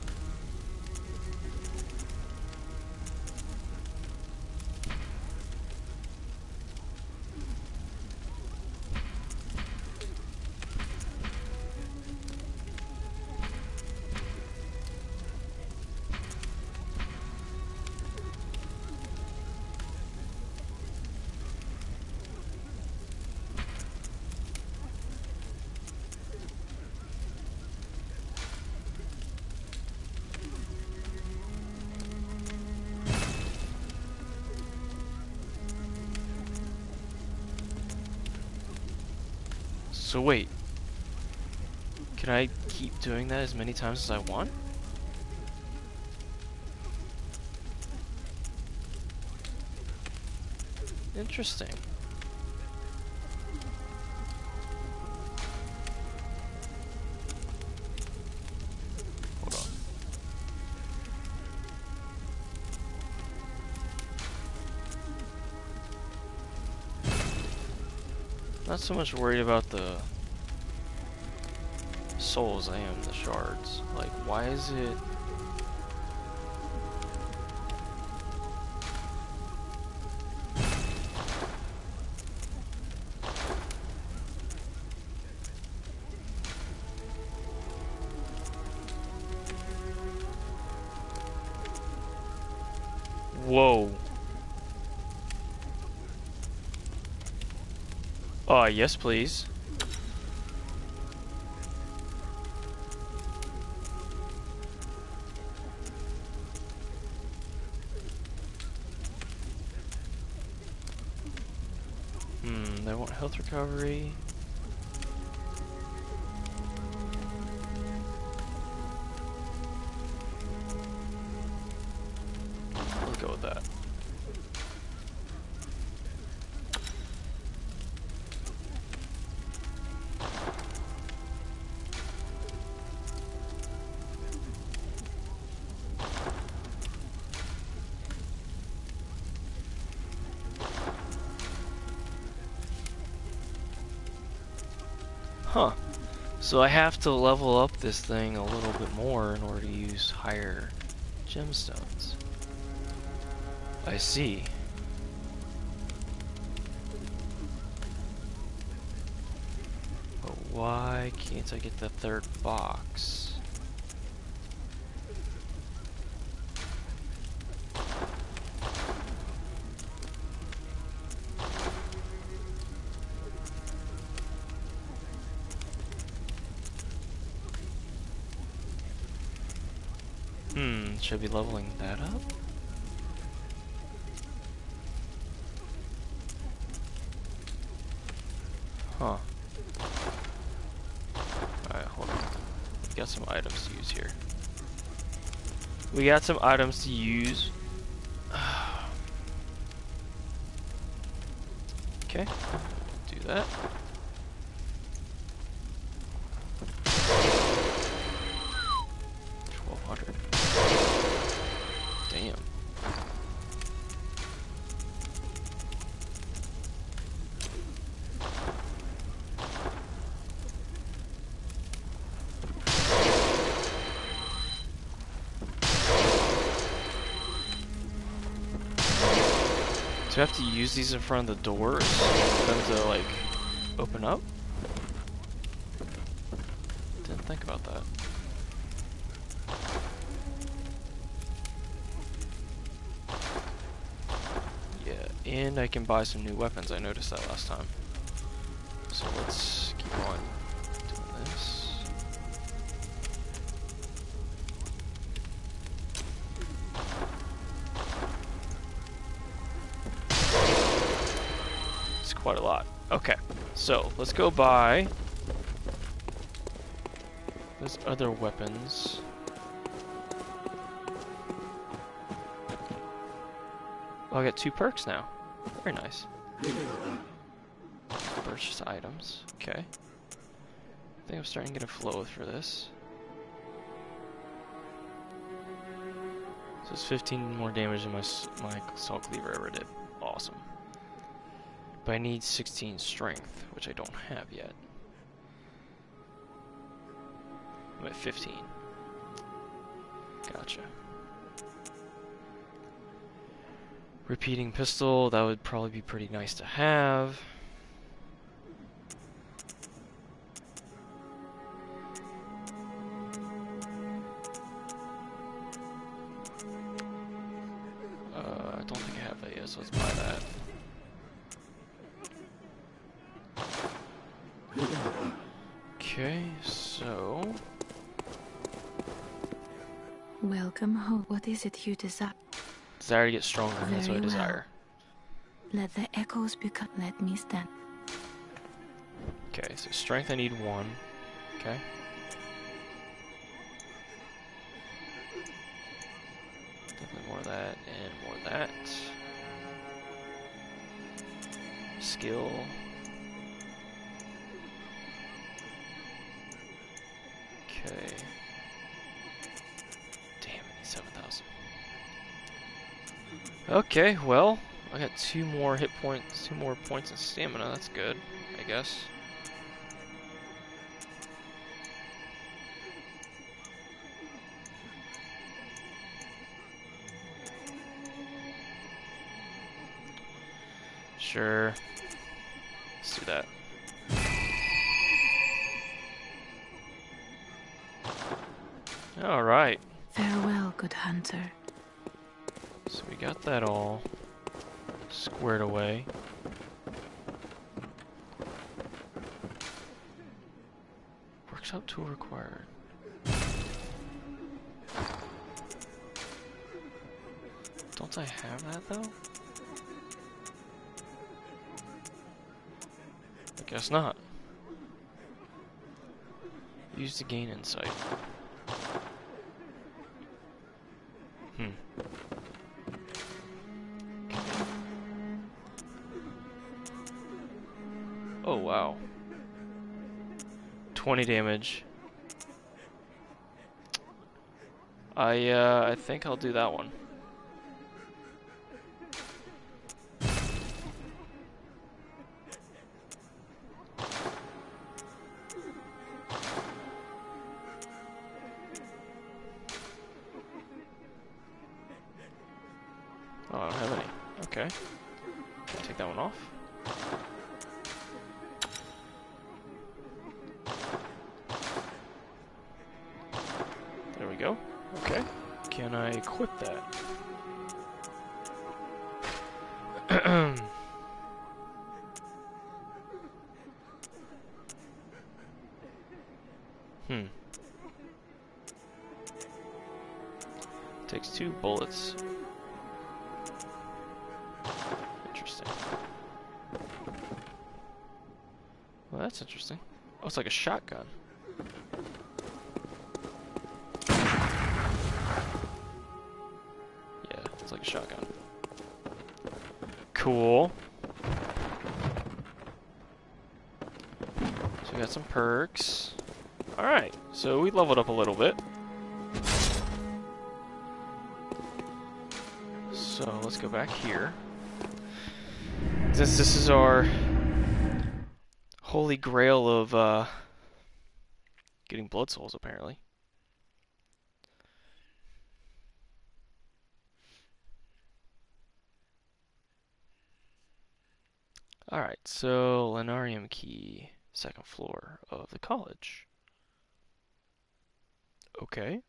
So wait, can I keep doing that as many times as I want? Interesting. Hold on. Not so much worried about the souls I am the shards. Like, why is it... Whoa. Yes, please. They want health recovery. Let's go with that. Huh. So I have to level up this thing a little bit more in order to use higher gemstones. I see. But why can't I get the third box? Should I be leveling that up? Huh. Alright, hold on. We got some items to use here. We got some items to use. Okay, do that. Damn. Do I have to use these in front of the doors for them to, like, open up? Didn't think about that. Yeah, and I can buy some new weapons. I noticed that last time. So let's keep on doing this. Quite a lot. Okay, so let's go buy those other weapons. Oh, I got 2 perks now. Very nice. Purchase items. Okay. I think I'm starting to get a flow for this. So it's 15 more damage than my assault cleaver ever did. Awesome. But I need 16 strength, which I don't have yet. I'm at 15. Gotcha. Repeating pistol, that would probably be pretty nice to have. I don't think I have that yet, so let's buy that. Okay, so... Welcome home. What is it you desire? Desire to get stronger, that's what I Very desire. well. Let the echoes become. Let me stand. Okay, so strength I need 1. Okay. Definitely more of that, and more of that. Skill. Okay. Damn, I need 7,000. Okay, well, I got 2 more hit points, 2 more points in stamina. That's good, I guess. Sure. Let's do that. Alright. Farewell, good hunter. So we got that all squared away. Workshop tool required. Don't I have that though? I guess not. Use to gain insight. Oh wow. 20 damage. I think I'll do that one. Oh, I don't have any. Okay. Take that one off. There we go. Okay. Can I equip that? Takes 2 bullets. Interesting. Well, that's interesting. Oh, it's like a shotgun. Yeah, it's like a shotgun. Cool. So we got some perks. Alright, so we leveled up a little bit. So let's go back here. Since this is our holy grail of getting blood souls, apparently. Alright, so Lenarium key, 2nd floor of the college. Okay.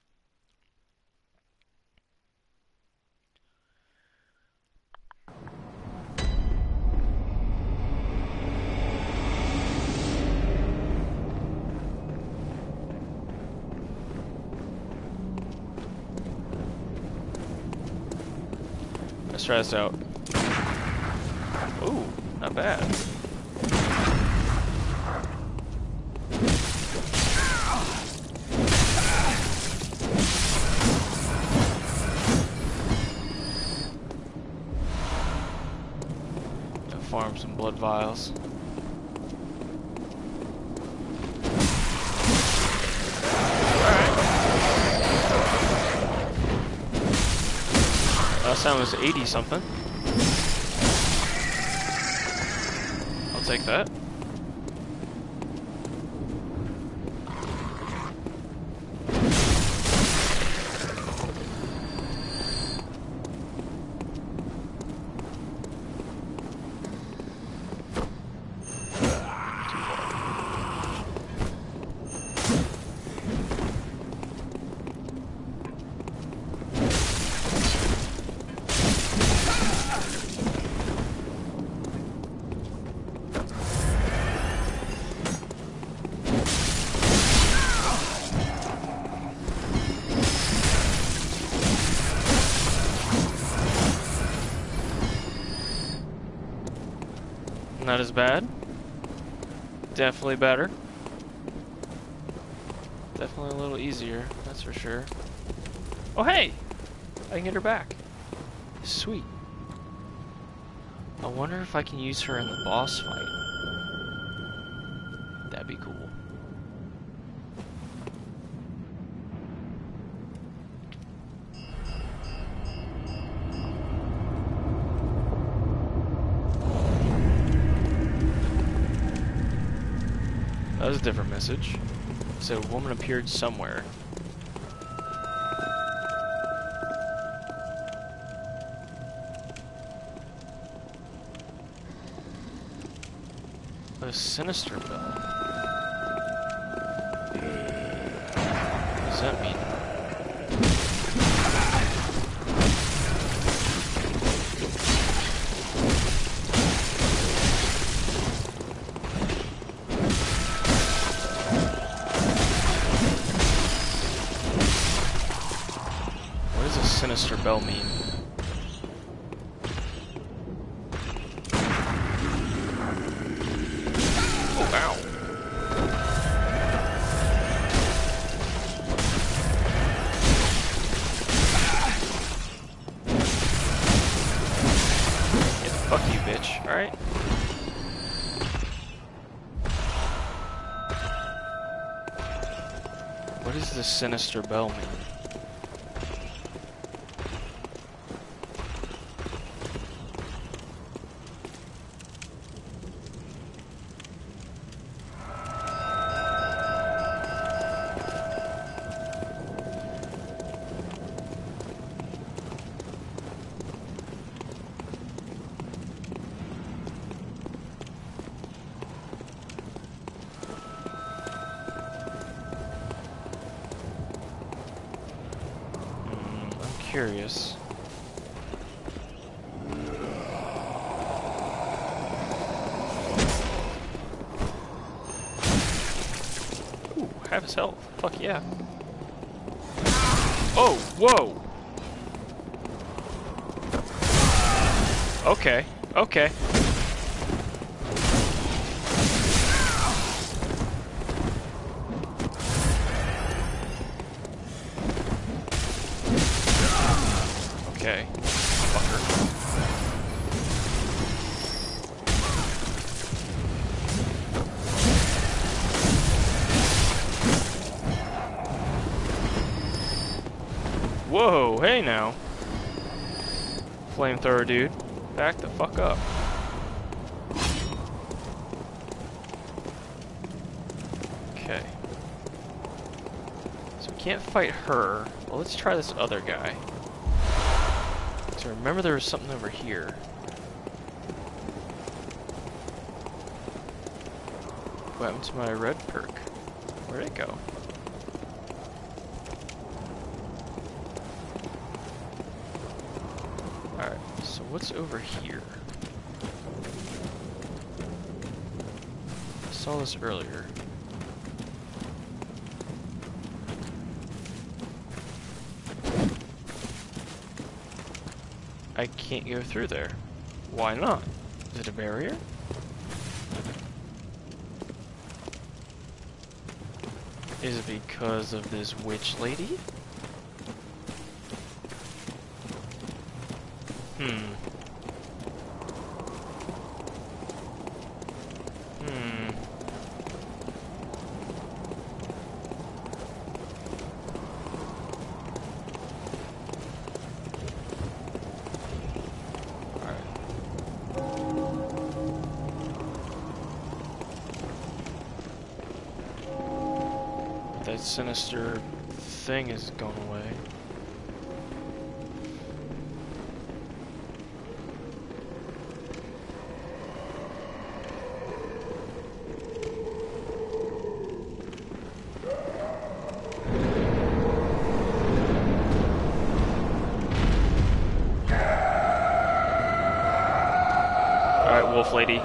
Let's try this out. Ooh, not bad. Gotta farm some blood vials. Last time was 80 something. I'll take that. Not as bad. Definitely better. Definitely a little easier, that's for sure. Oh hey! I can get her back. Sweet. I wonder if I can use her in the boss fight. That'd be cool. That was a different message. So, a woman appeared somewhere. A sinister bell. What does that mean? Sinister bell mean? Oh, wow. Yeah, fuck you, bitch. Alright. What does the sinister bell mean? Curious. Ooh, half his health. Fuck yeah. Oh, whoa! Okay. Okay. Okay. Fucker. Whoa, hey now. Flamethrower dude. Back the fuck up. Okay. So we can't fight her. Well, let's try this other guy. So remember there was something over here. What happened to my red perk? Where'd it go? Alright, so what's over here? I saw this earlier. I can't go through there. Why not? Is it a barrier? Is it because of this witch lady? That sinister thing is gone away. Alright, wolf lady.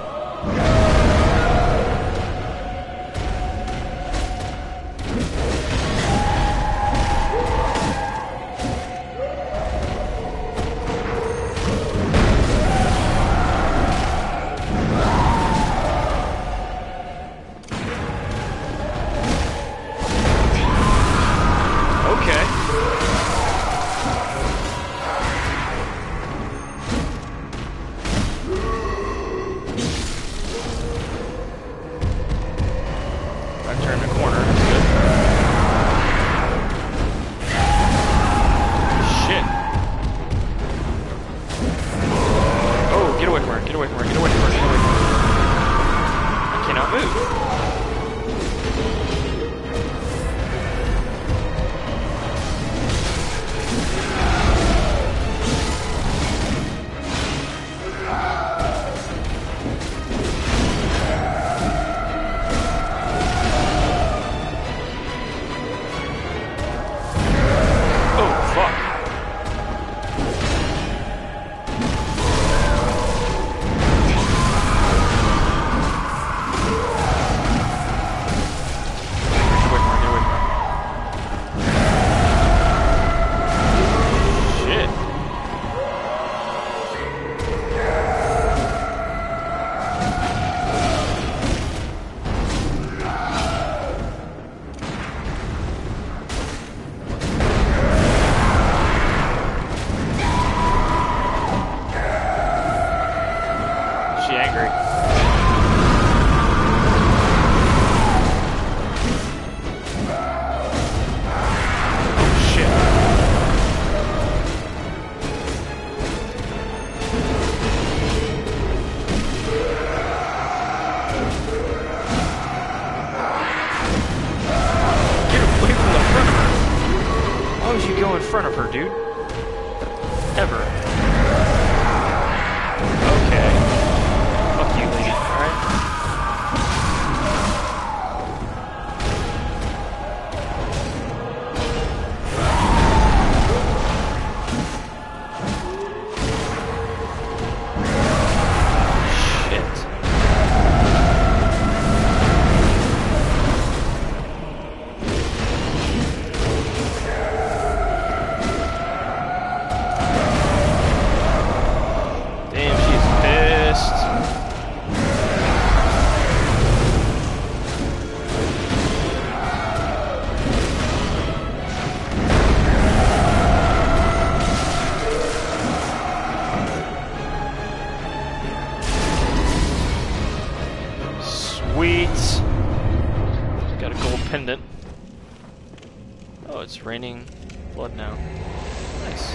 raining blood now. Nice.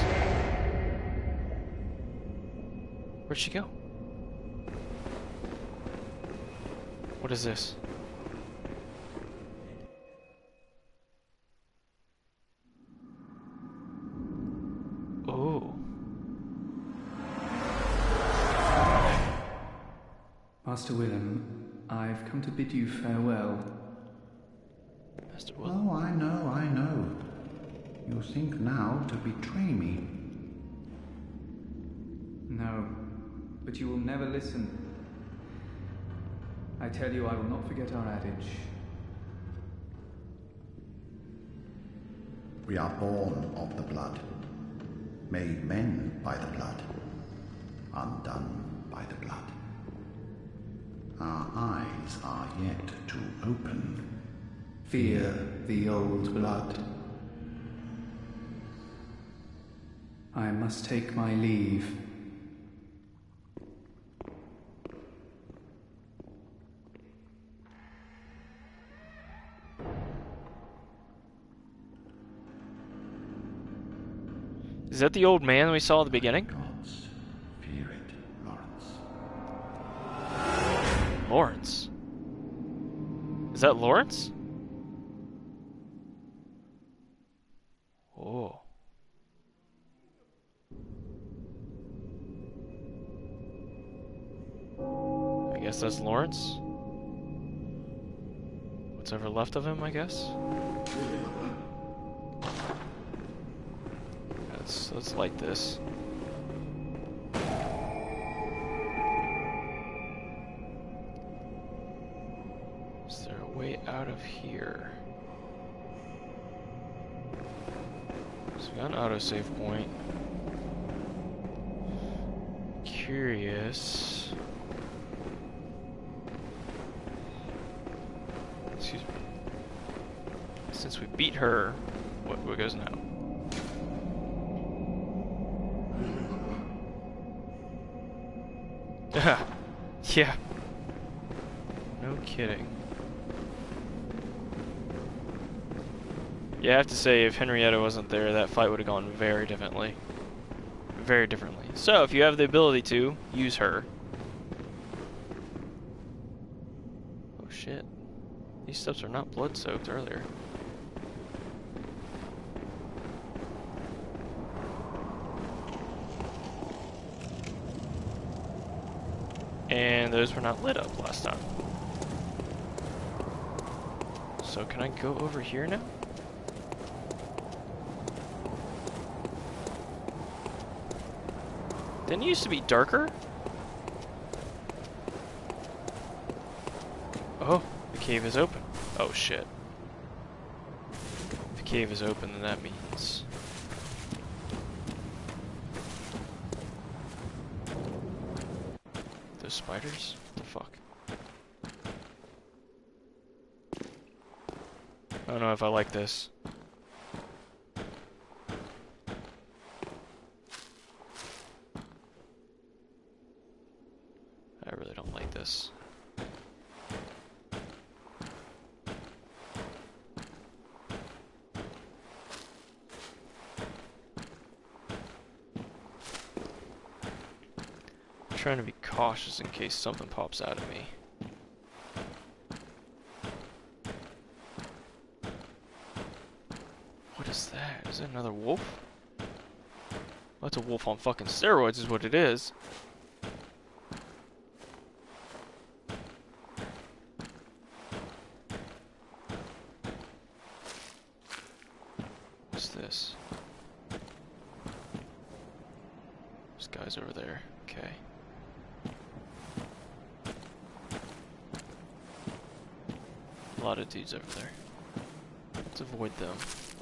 Where'd she go? What is this? Oh. Master Willem, I've come to bid you farewell. Master Willem. Oh, I know. You think now to betray me. No, but you will never listen. I tell you, I will not forget our adage. We are born of the blood, made men by the blood, undone by the blood. Our eyes are yet to open. Fear the old blood. I must take my leave. Is that the old man we saw at the beginning? Gods, fear it, Lawrence. Lawrence. Is that Lawrence? Oh. I guess that's Lawrence. What's ever left of him, I guess. Let's light this. Is there a way out of here? So we got an autosave point. Curious. Excuse me. Since we beat her, what goes now? Yeah. No kidding. Yeah, I have to say, if Henrietta wasn't there, that fight would have gone very differently. Very differently. So, if you have the ability to, use her. Oh shit. These steps are not blood-soaked earlier. And those were not lit up last time. So can I go over here now? Didn't it used to be darker? Oh, the cave is open. Oh shit. If the cave is open, then that means... Those spiders? What the fuck? I don't know if I like this. I really don't like this. I'm trying to be cautious in case something pops out at me. What is that? Is that another wolf? Oh, that's a wolf on fucking steroids is what it is. What's this? This guy's over there. Okay. A lot of dudes over there. Let's avoid them.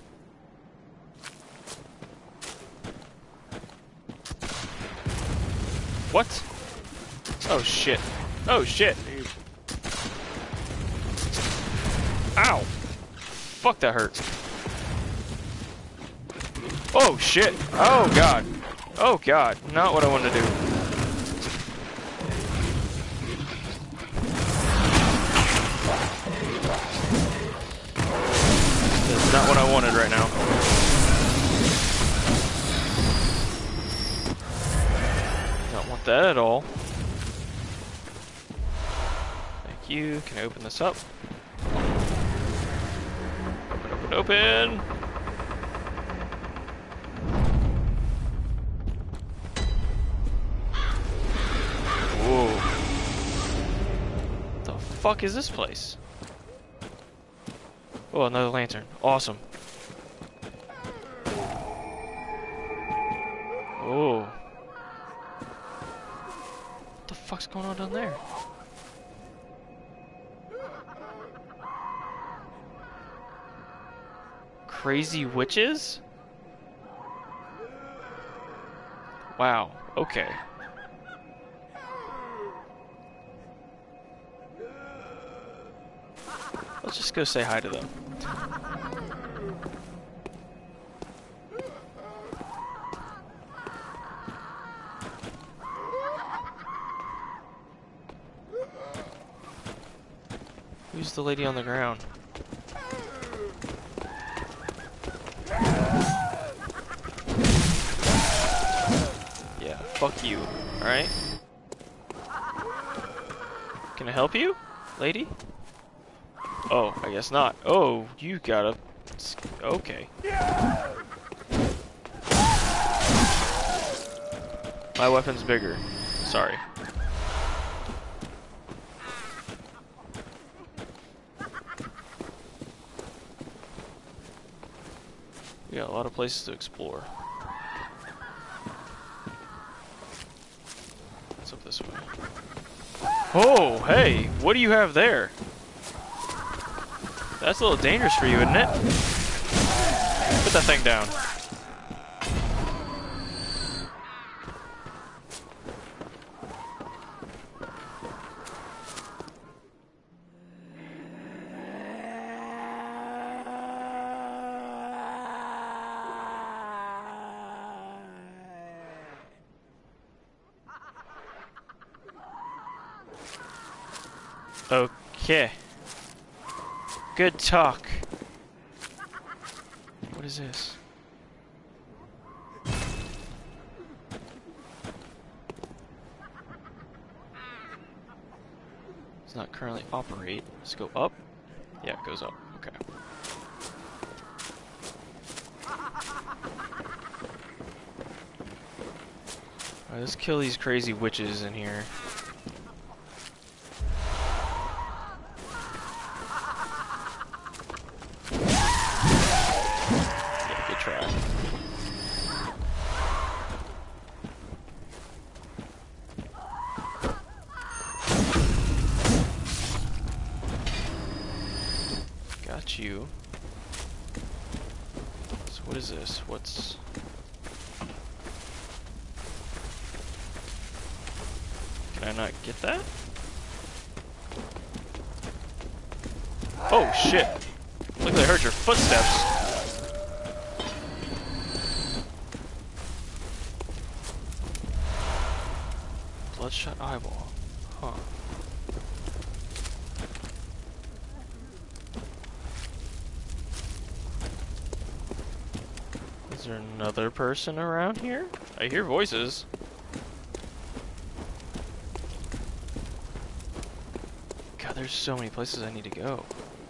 What? Oh shit. Oh shit. Ow. Fuck, that hurt. Oh shit. Oh god. Oh god. Not what I wanted to do. That's not what I wanted right now. regret that at all. Thank you. Can I open this up? Open, open, open! Whoa. What the fuck is this place? Oh, another lantern. Awesome. Oh. What the fuck's going on down there? Crazy witches? Wow. Okay. Let's just go say hi to them. Who's the lady on the ground? Yeah, fuck you, alright? Can I help you, lady? Oh, I guess not. Oh, you gotta... Okay. My weapon's bigger. Sorry. We got a lot of places to explore. What's up this way? Oh, hey! What do you have there? That's a little dangerous for you, isn't it? Put that thing down. Okay. Good talk. What is this? Does not currently operate. Let's go up. Yeah, it goes up. Okay. Alright, let's kill these crazy witches in here. You. So what is this? What's... Can I not get that? Oh shit! Look, I heard your footsteps. Bloodshot eyeball. Huh. Is there another person around here? I hear voices. God, there's so many places I need to go.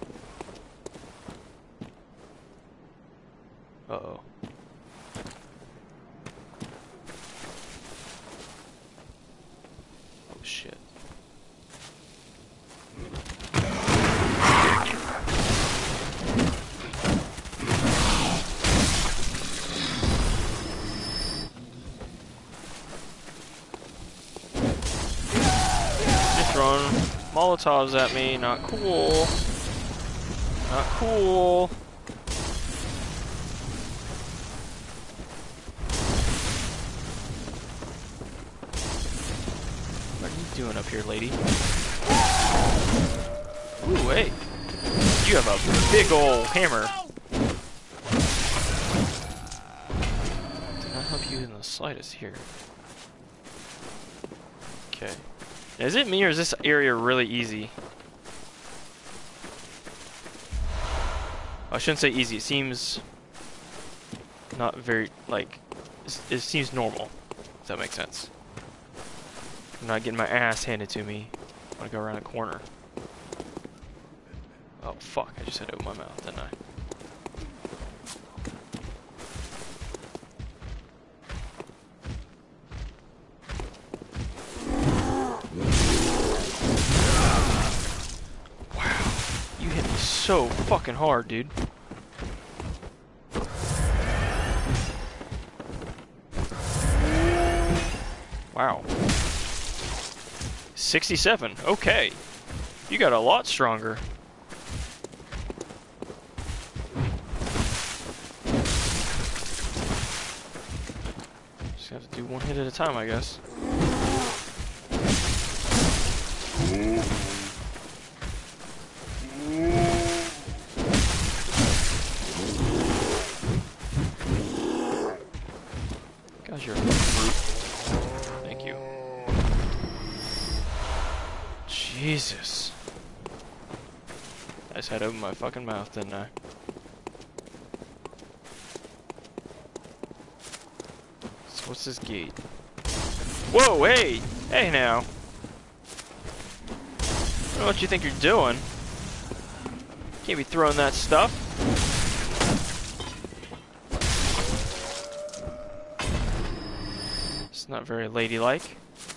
Uh-oh. Oh shit. Throwing Molotovs at me, not cool. Not cool. What are you doing up here, lady? Ooh, hey. You have a big ol' hammer. Did not help you in the slightest here. Okay. Is it me or is this area really easy? I shouldn't say easy. It seems not very, like, it seems normal. If that makes sense. I'm not getting my ass handed to me. I'm gonna go around the corner. Oh fuck, I just had to open my mouth, didn't I? Wow, you hit me so fucking hard, dude. Wow. 67, okay. You got a lot stronger. Just have to do one hit at a time, I guess. Guys, you're a brute. Thank you. Jesus. I just had to open my fucking mouth, didn't I? So what's this gate? Whoa, hey! Hey now! I don't know what you think you're doing. Can't be throwing that stuff. It's not very ladylike.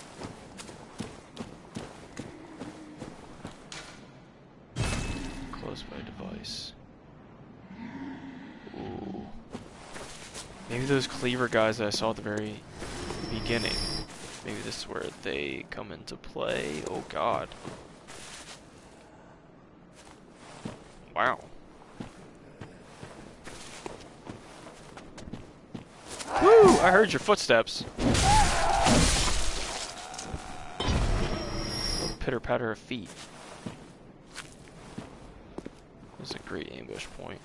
Close by device. Ooh. Maybe those cleaver guys that I saw at the very beginning. Maybe this is where they come into play. Oh god. Wow. Woo! I heard your footsteps. Pitter patter of feet. This is a great ambush point.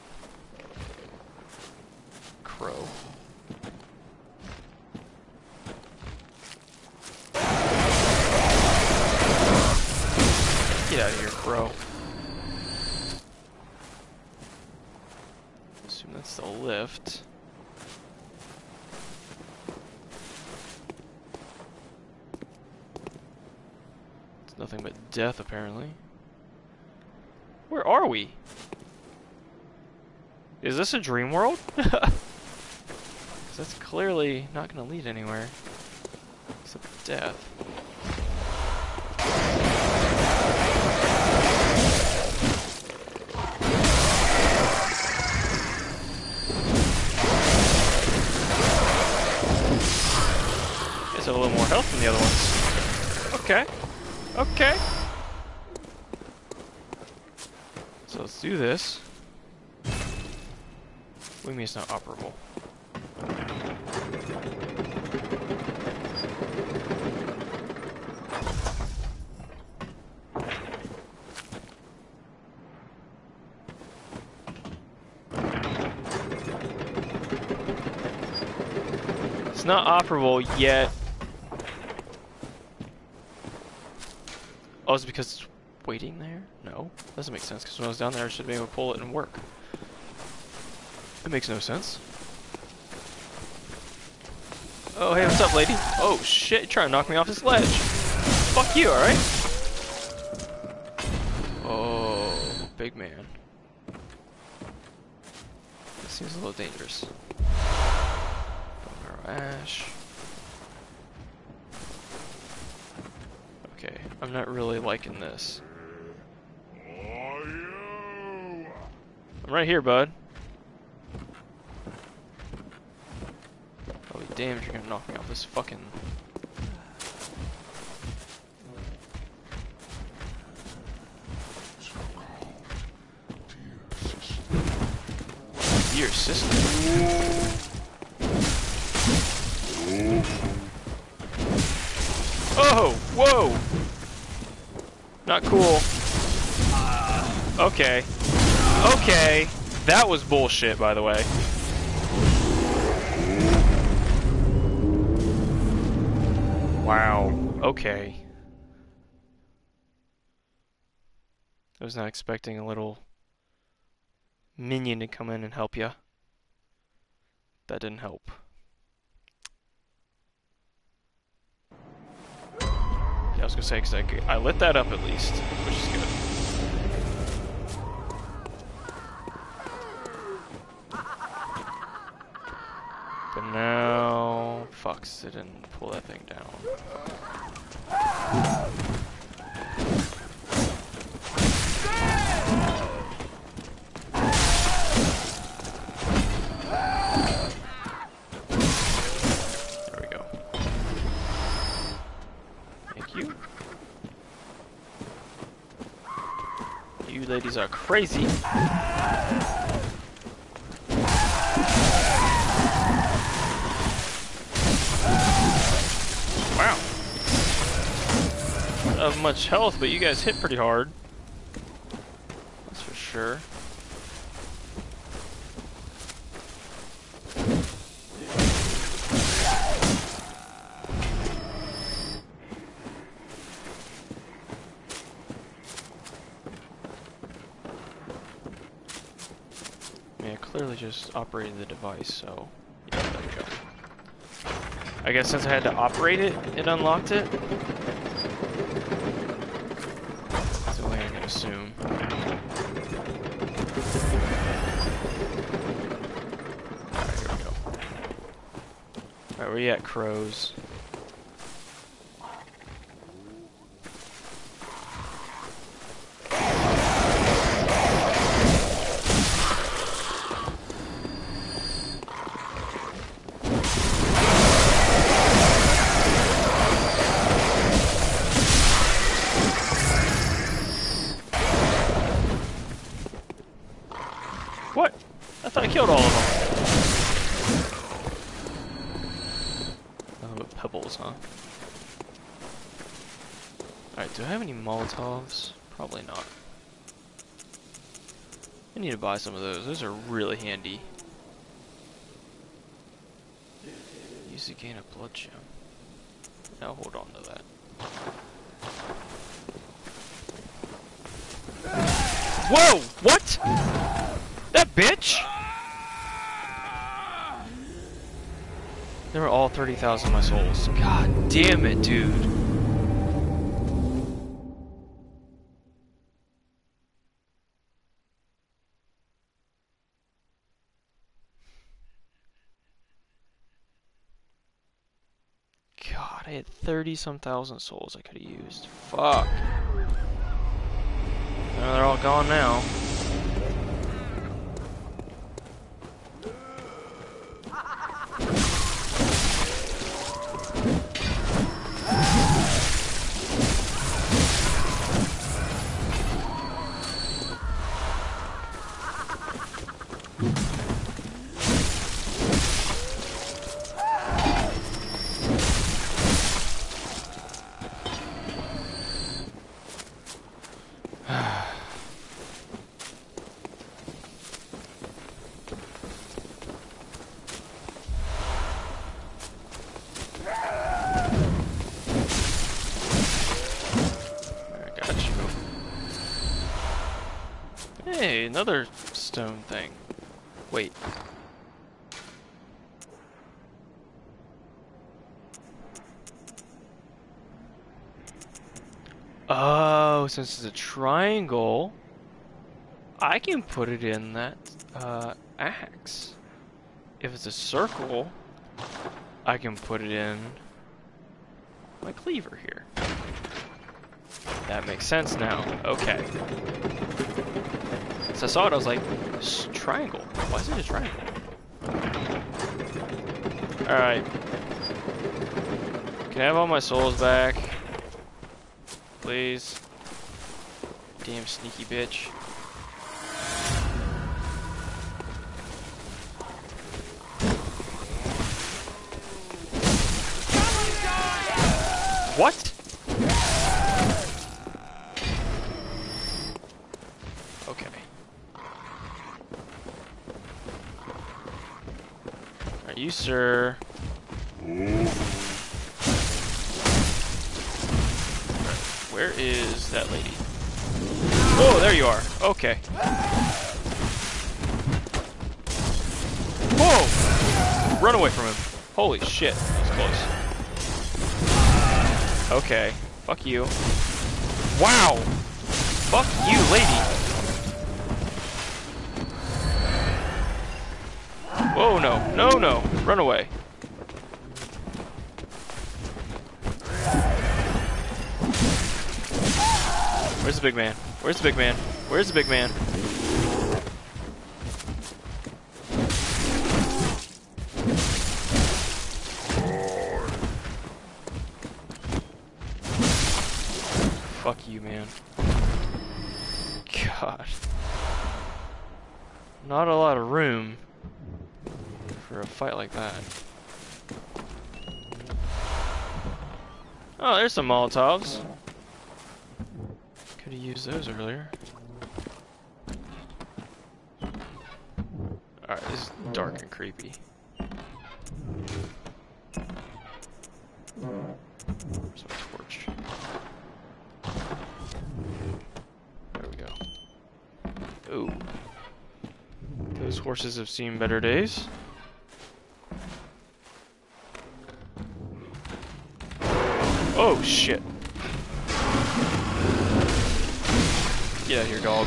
Crow. Get out of here, crow. Assume that's the lift. It's nothing but death, apparently. Where are we? Is this a dream world? 'Cause that's clearly not going to lead anywhere. Except death. Guess I have a little more health than the other ones. Okay. Okay. So let's do this. What do you mean it's not operable? It's not operable yet. Oh, is it because it's waiting there? No. Doesn't make sense, because when I was down there I should be able to pull it and work. It makes no sense. Oh, hey, what's up, lady? Oh, shit, you're trying to knock me off this ledge. Fuck you, alright? Oh, big man. This seems a little dangerous. Bone marrow ash. Okay, I'm not really liking this. I'm right here, bud. I'll be damned if you're gonna knock me off this fucking... Dear sister. Oh, whoa! Not cool. Okay. Okay. That was bullshit, by the way. Wow. Okay. I was not expecting a little minion to come in and help ya. That didn't help. was gonna say, because I lit that up at least, which is good. But now, fucks, it didn't pull that thing down. There we go. Thank you. You ladies are crazy. Wow. Not have much health, but you guys hit pretty hard. That's for sure. Yeah, clearly just operated the device, so yeah, there we go. I guess since I had to operate it, it unlocked it. That's the way I'm gonna assume. Alright, here we go. Alright, where you at, crows? What? I thought I killed all of them. Oh, but pebbles, huh? Alright, do I have any Molotovs? Probably not. I need to buy some of those. Those are really handy. Use to gain a blood gem. Now hold on to that. Whoa! What? That bitch? They were all 30,000 of my souls. God damn it, dude. God, I had 30-some thousand souls I could have used. Fuck. Well, they're all gone now. Hey, another stone thing. Wait. Oh, since it's a triangle, I can put it in that axe. If it's a circle, I can put it in my cleaver here. That makes sense now. Okay. So I saw it, I was like, triangle. Why is it a triangle? Alright. Can I have all my souls back? Please. Damn sneaky bitch. What? Okay. Alright, you sir. Where is that lady? Oh, there you are. Okay. Whoa! Run away from him. Holy shit. That was close. Okay. Fuck you. Wow! Fuck you, lady! Whoa, no. No, no. Run away. Where's the big man? Where's the big man? Where's the big man? Fuck you, man. God. Not a lot of room for a fight like that. Oh, there's some Molotovs. Could have used those earlier. Alright, this is dark and creepy. Where's my torch? There we go. Ooh. Those horses have seen better days. Oh shit. Get out of here, dog.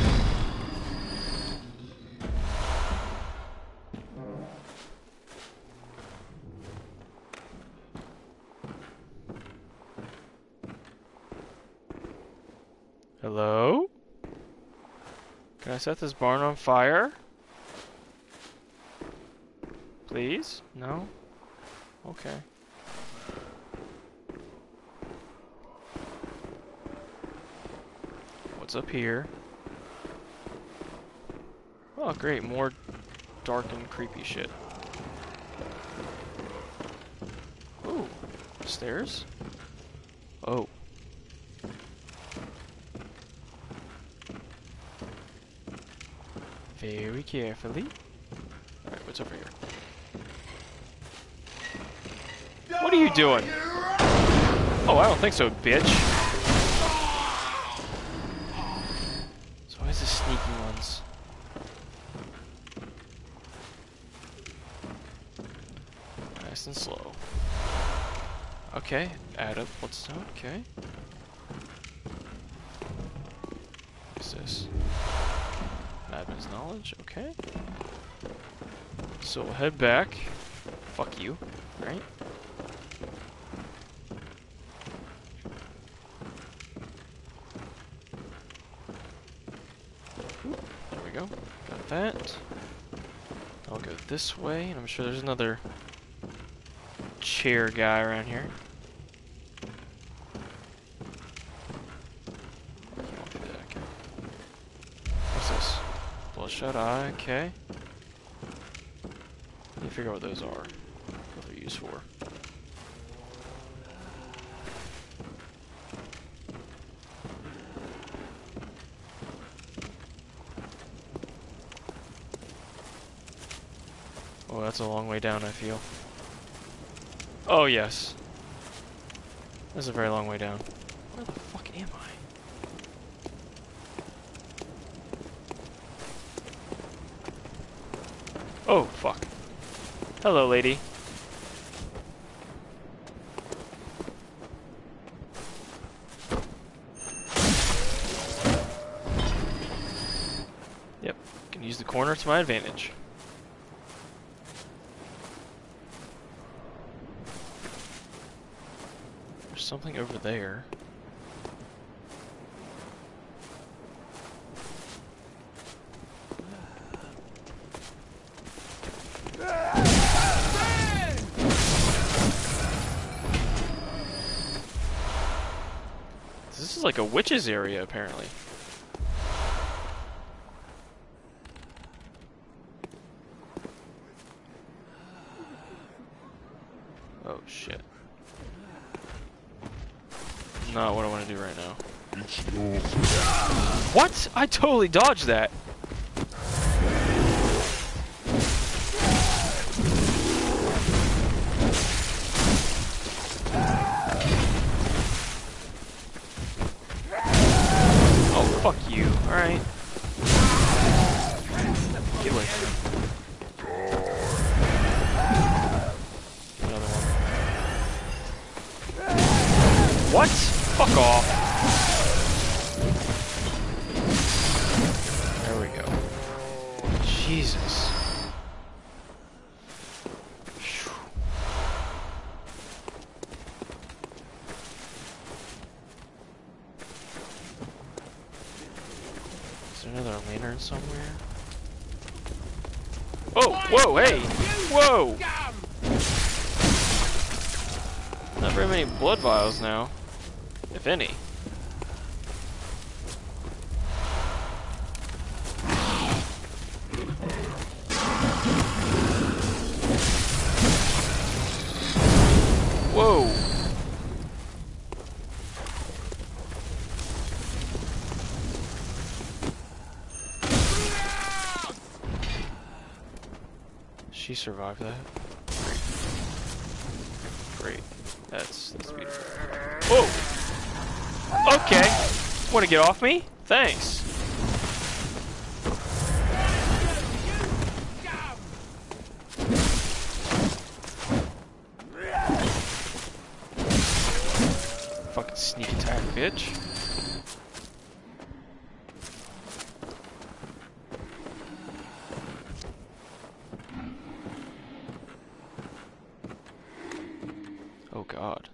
Hello? Can I set this barn on fire? Please? No? Okay. What's up here? Oh, great. More dark and creepy shit. Ooh. Stairs? Oh. Very carefully. Alright, what's over here? What are you doing? Oh, I don't think so, bitch. So where's the sneaky ones? Nice and slow. Okay, add up what's okay. What's this? Madman's knowledge, okay. So we'll head back. Fuck you, right? There we go. Got that. I'll go this way, and I'm sure there's another chair guy around here. Can't do that, okay. What's this? Bloodshot eye, okay. Let me figure out what those are. What they're used for. Oh, that's a long way down, I feel. Oh, yes. That's a very long way down. Where the fuck am I? Oh, fuck. Hello, lady. Yep, can use the corner to my advantage. There's something over there. This is like a witch's area, apparently. Oh, shit. Not what I want to do right now. What? I totally dodged that. Oh, fuck you. Alright. Get away from me. Another one. What? Fuck off. There we go. Jesus. Is there another lantern somewhere? Oh, whoa, hey! Whoa! Not very many blood vials now, if any. Whoa! She survived that. Great. That's beautiful. Whoa! Okay. Want to get off me? Thanks. Fucking sneak attack, bitch. Oh god.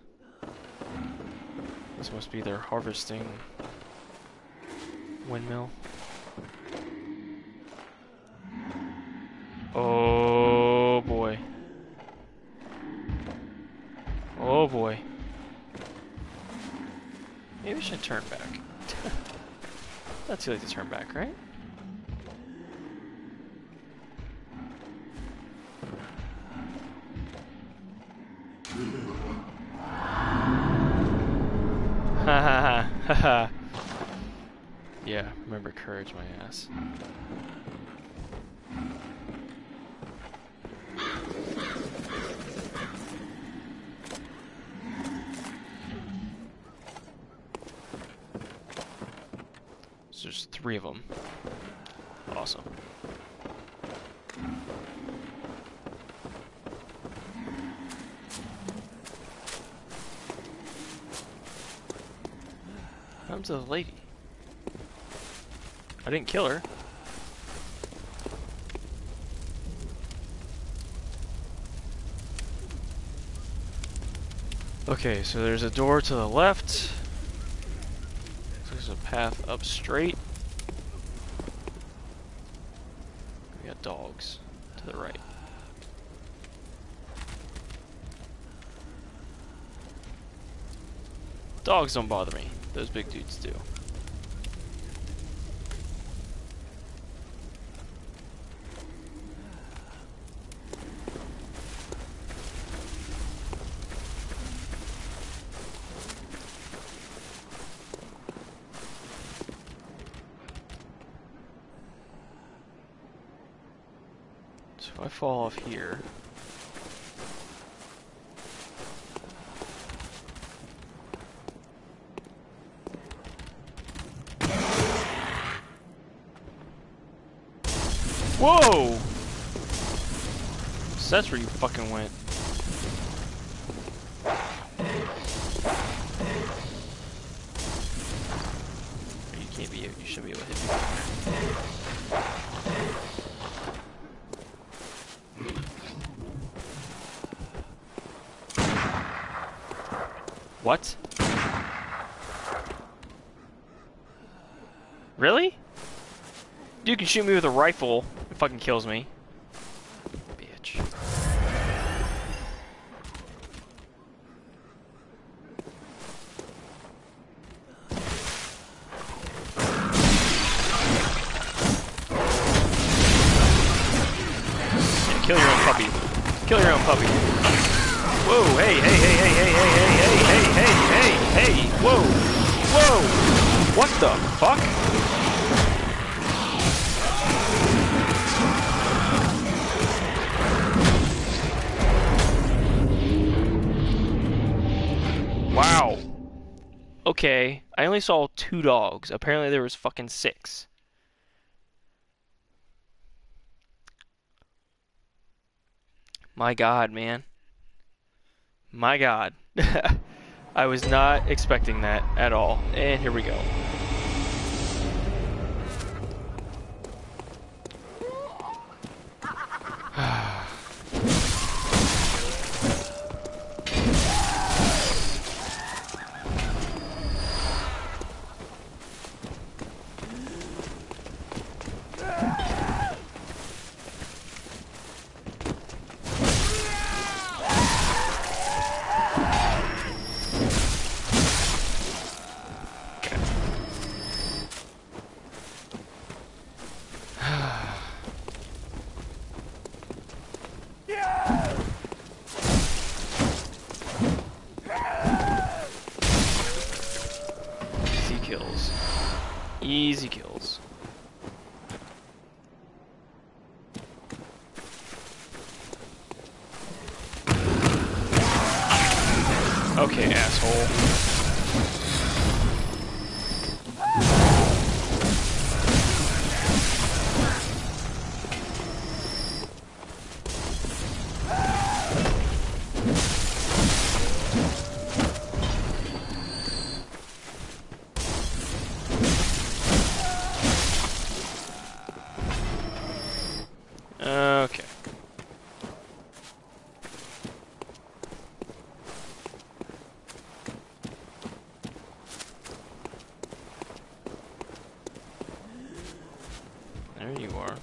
This must be their harvesting windmill. Oh boy. Oh boy. Maybe I should turn back. Not too late to turn back, right? Ha ha ha ha ha. Yeah, remember courage, my ass. So there's 3 of them. Awesome. What happened to the lady? I didn't kill her. Okay, so there's a door to the left. There's a path up straight. We got dogs to the right. Dogs don't bother me. Those big dudes do. So if I fall off here... Whoa! So that's where you fucking went. You can't be, you shouldn't be able to hit me. What? Really? Dude can shoot me with a rifle. It fucking kills me. Bitch. Yeah, kill your own puppy. Kill your own puppy. Whoa, hey, hey, hey, hey, hey, hey, hey, hey, hey, hey, hey, hey, whoa, whoa. What the fuck? Wow. Okay, I only saw 2 dogs. Apparently there was fucking 6. My god, man. My god. I was not expecting that at all. And here we go. Easy kills. Okay, asshole. Okay. There you are.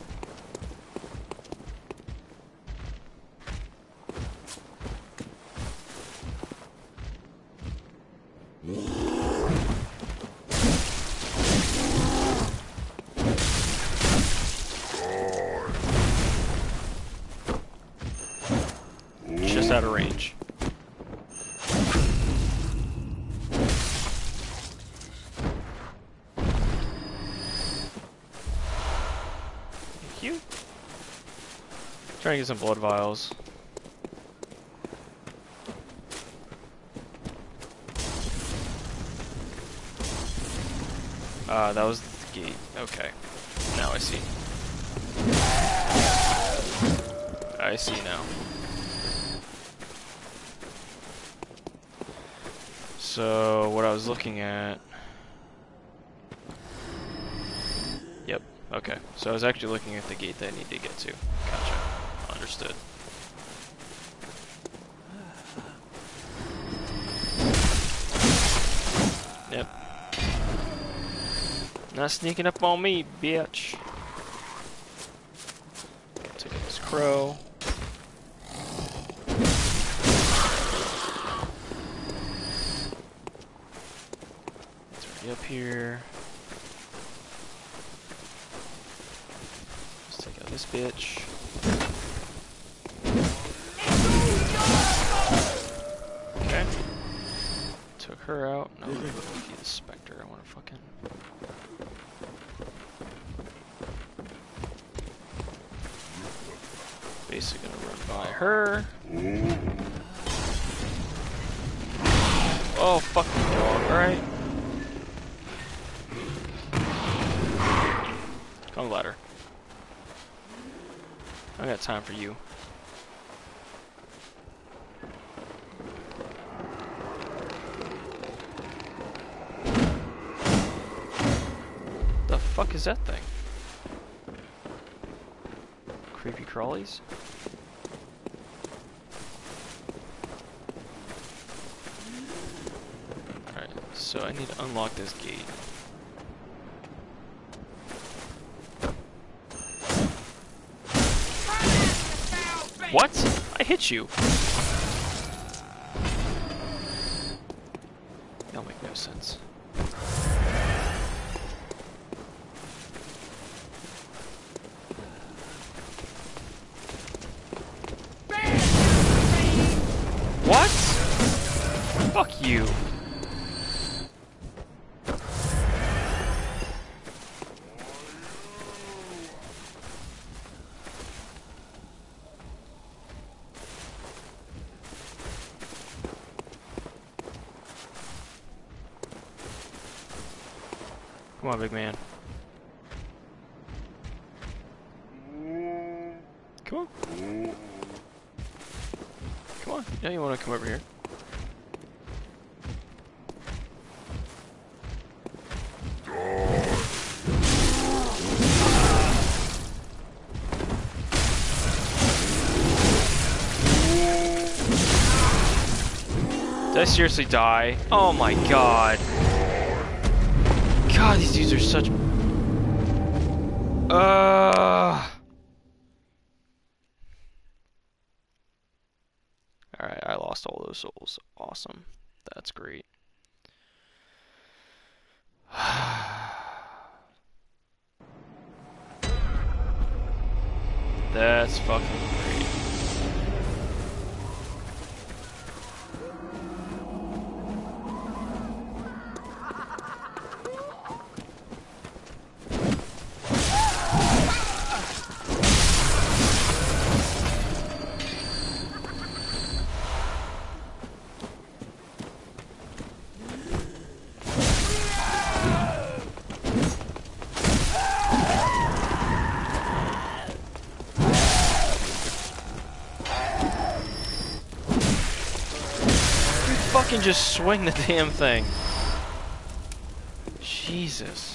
Just out of range. Thank you. Trying to get some blood vials. That was the gate. Okay. Now I see. I see now. So, what I was looking at... Yep, okay. So I was actually looking at the gate that I need to get to. Gotcha. Understood. Yep. Not sneaking up on me, bitch. Take out this crow. Up here. Let's take out this bitch. Okay. Took her out. No, I'm gonna go defeat the Spectre. I wanna fucking... Basically gonna run by her. Oh, fucking dog. Alright. Come ladder. I got time for you. The fuck is that thing? Creepy crawlies? Alright, so I need to unlock this gate. What? I hit you. That'll make no sense. What? Fuck you. Come on, big man. Come on. Come on. Yeah, you want to come over here? Did I seriously die? Oh my god. God, these dudes are such... Alright, I lost all those souls. Awesome. That's great. That's fucking great. Fucking just swing the damn thing. Jesus.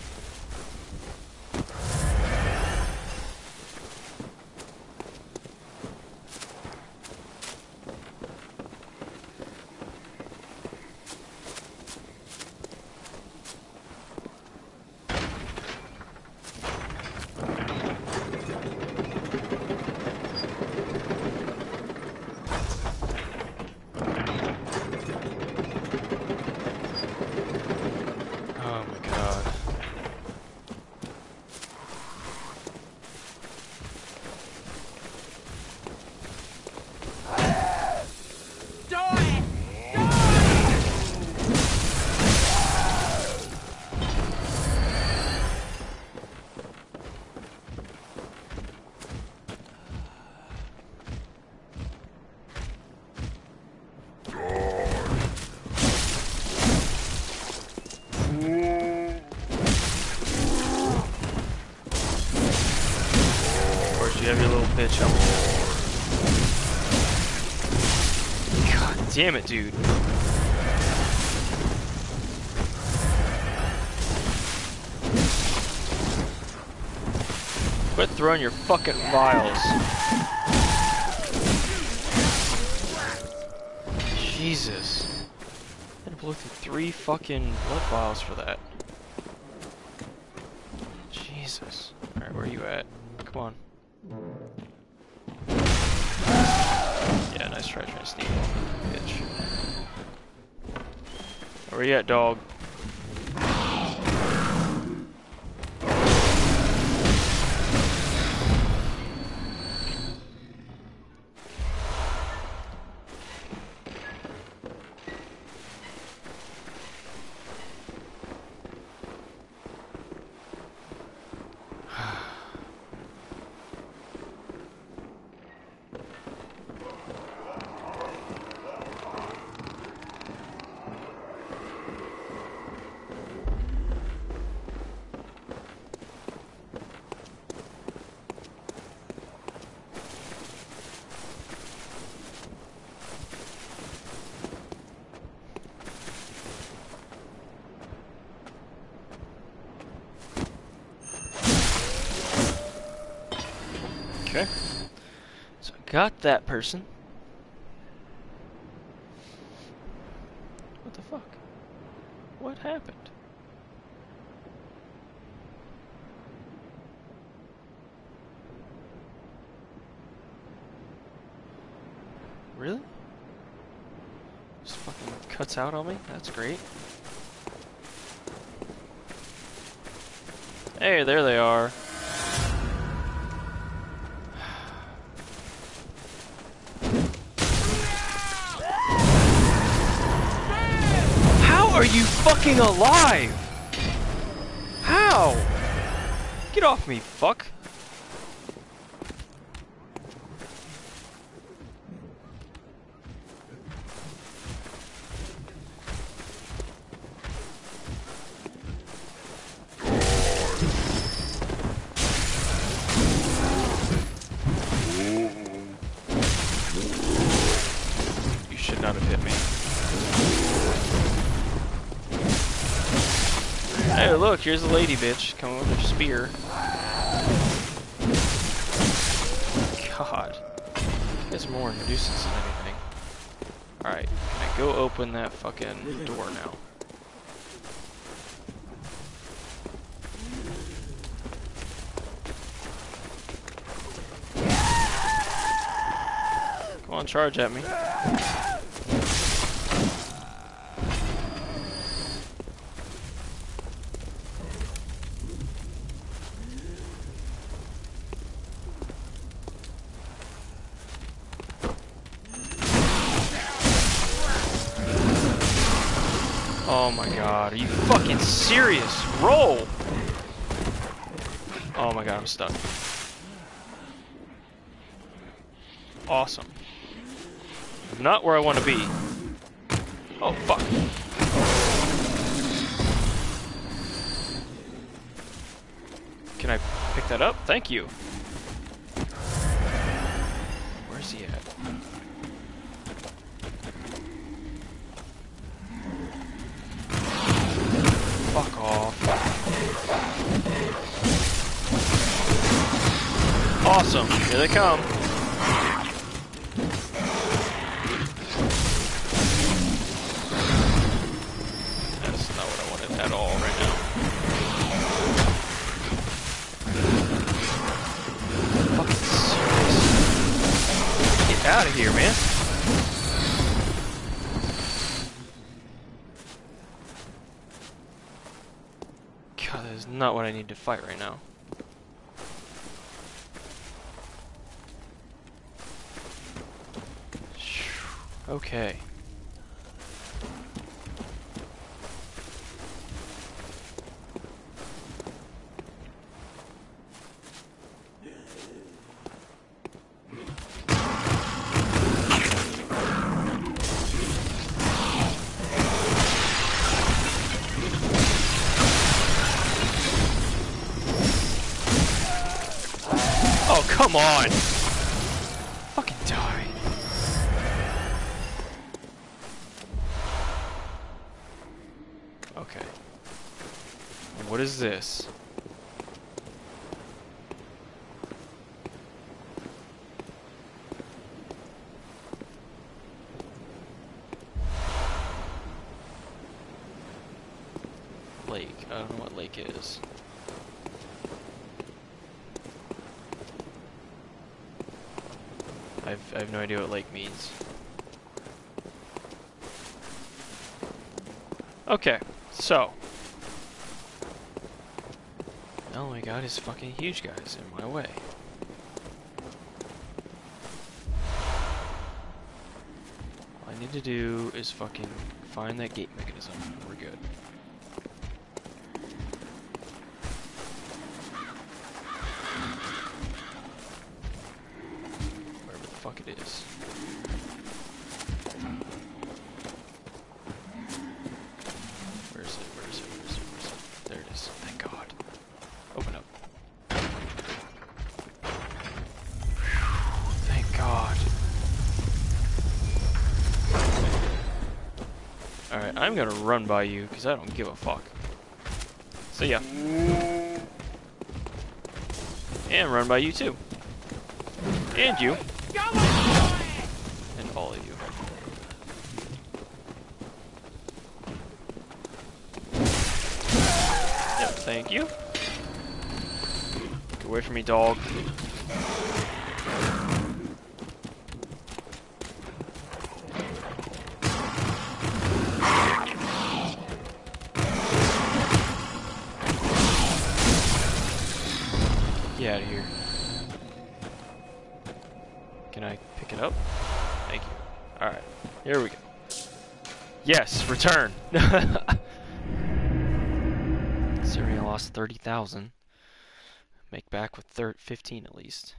You have your little bitch up. God damn it, dude. Quit throwing your fucking vials. Jesus. I had to blow through 3 fucking blood vials for that. Jesus. Alright, where are you at? Come on. Yeah, nice try trying to sneak off, bitch. Where you at, dog? Okay. So I got that person. What the fuck? What happened? Really? Just fucking cuts out on me? That's great. Hey, there they are. How are you fucking alive? How? Get off me, fuck. You should not have hit me. Hey, look, here's a lady bitch coming with her spear. God. You guys are more nuisance than anything. Alright, go open that fucking door now. Come on, charge at me. Oh my god, are you fucking serious? Roll! Oh my god, I'm stuck. Awesome. Not where I want to be. Oh, fuck. Can I pick that up? Thank you. Where's he at? Fuck off. Awesome. Here they come. That's not what I wanted at all right now. Fucking serious. Get out of here, man. God, that is not what I need to fight right now. Okay. Oh, come on! Fucking die. Okay. What is this? Lake. I don't know what lake is. I have no idea what lake means. Okay, so. Oh my god, his fucking huge guys in my way. All I need to do is fucking find that gate mechanism. We're good. Wherever the fuck it is. Where is it? Where is it? Where is it? Where is it? There it is. Thank God. Open up. Thank God. Alright, I'm gonna run by you because I don't give a fuck. See ya. And run by you too. And you. And all of you. Yep, thank you. Get away from me, dog. Get out of here. Can I pick it up? Thank you. Alright, here we go. Yes, return! Considering I lost 30,000. Make back with 15 at least.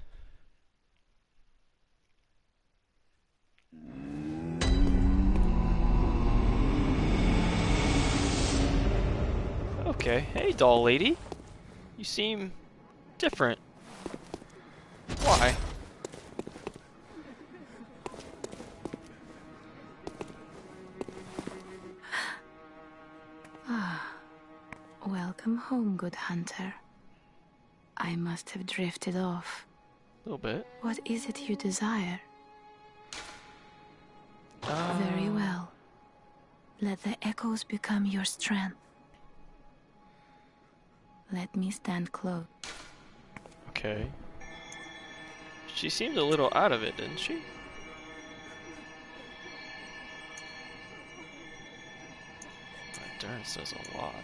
Okay, hey doll lady. You seem different. Why? Welcome home, good hunter. I must have drifted off. A little bit. What is it you desire? Very well. Let the echoes become your strength. Let me stand close. Okay. She seemed a little out of it, didn't she? Endurance does a lot.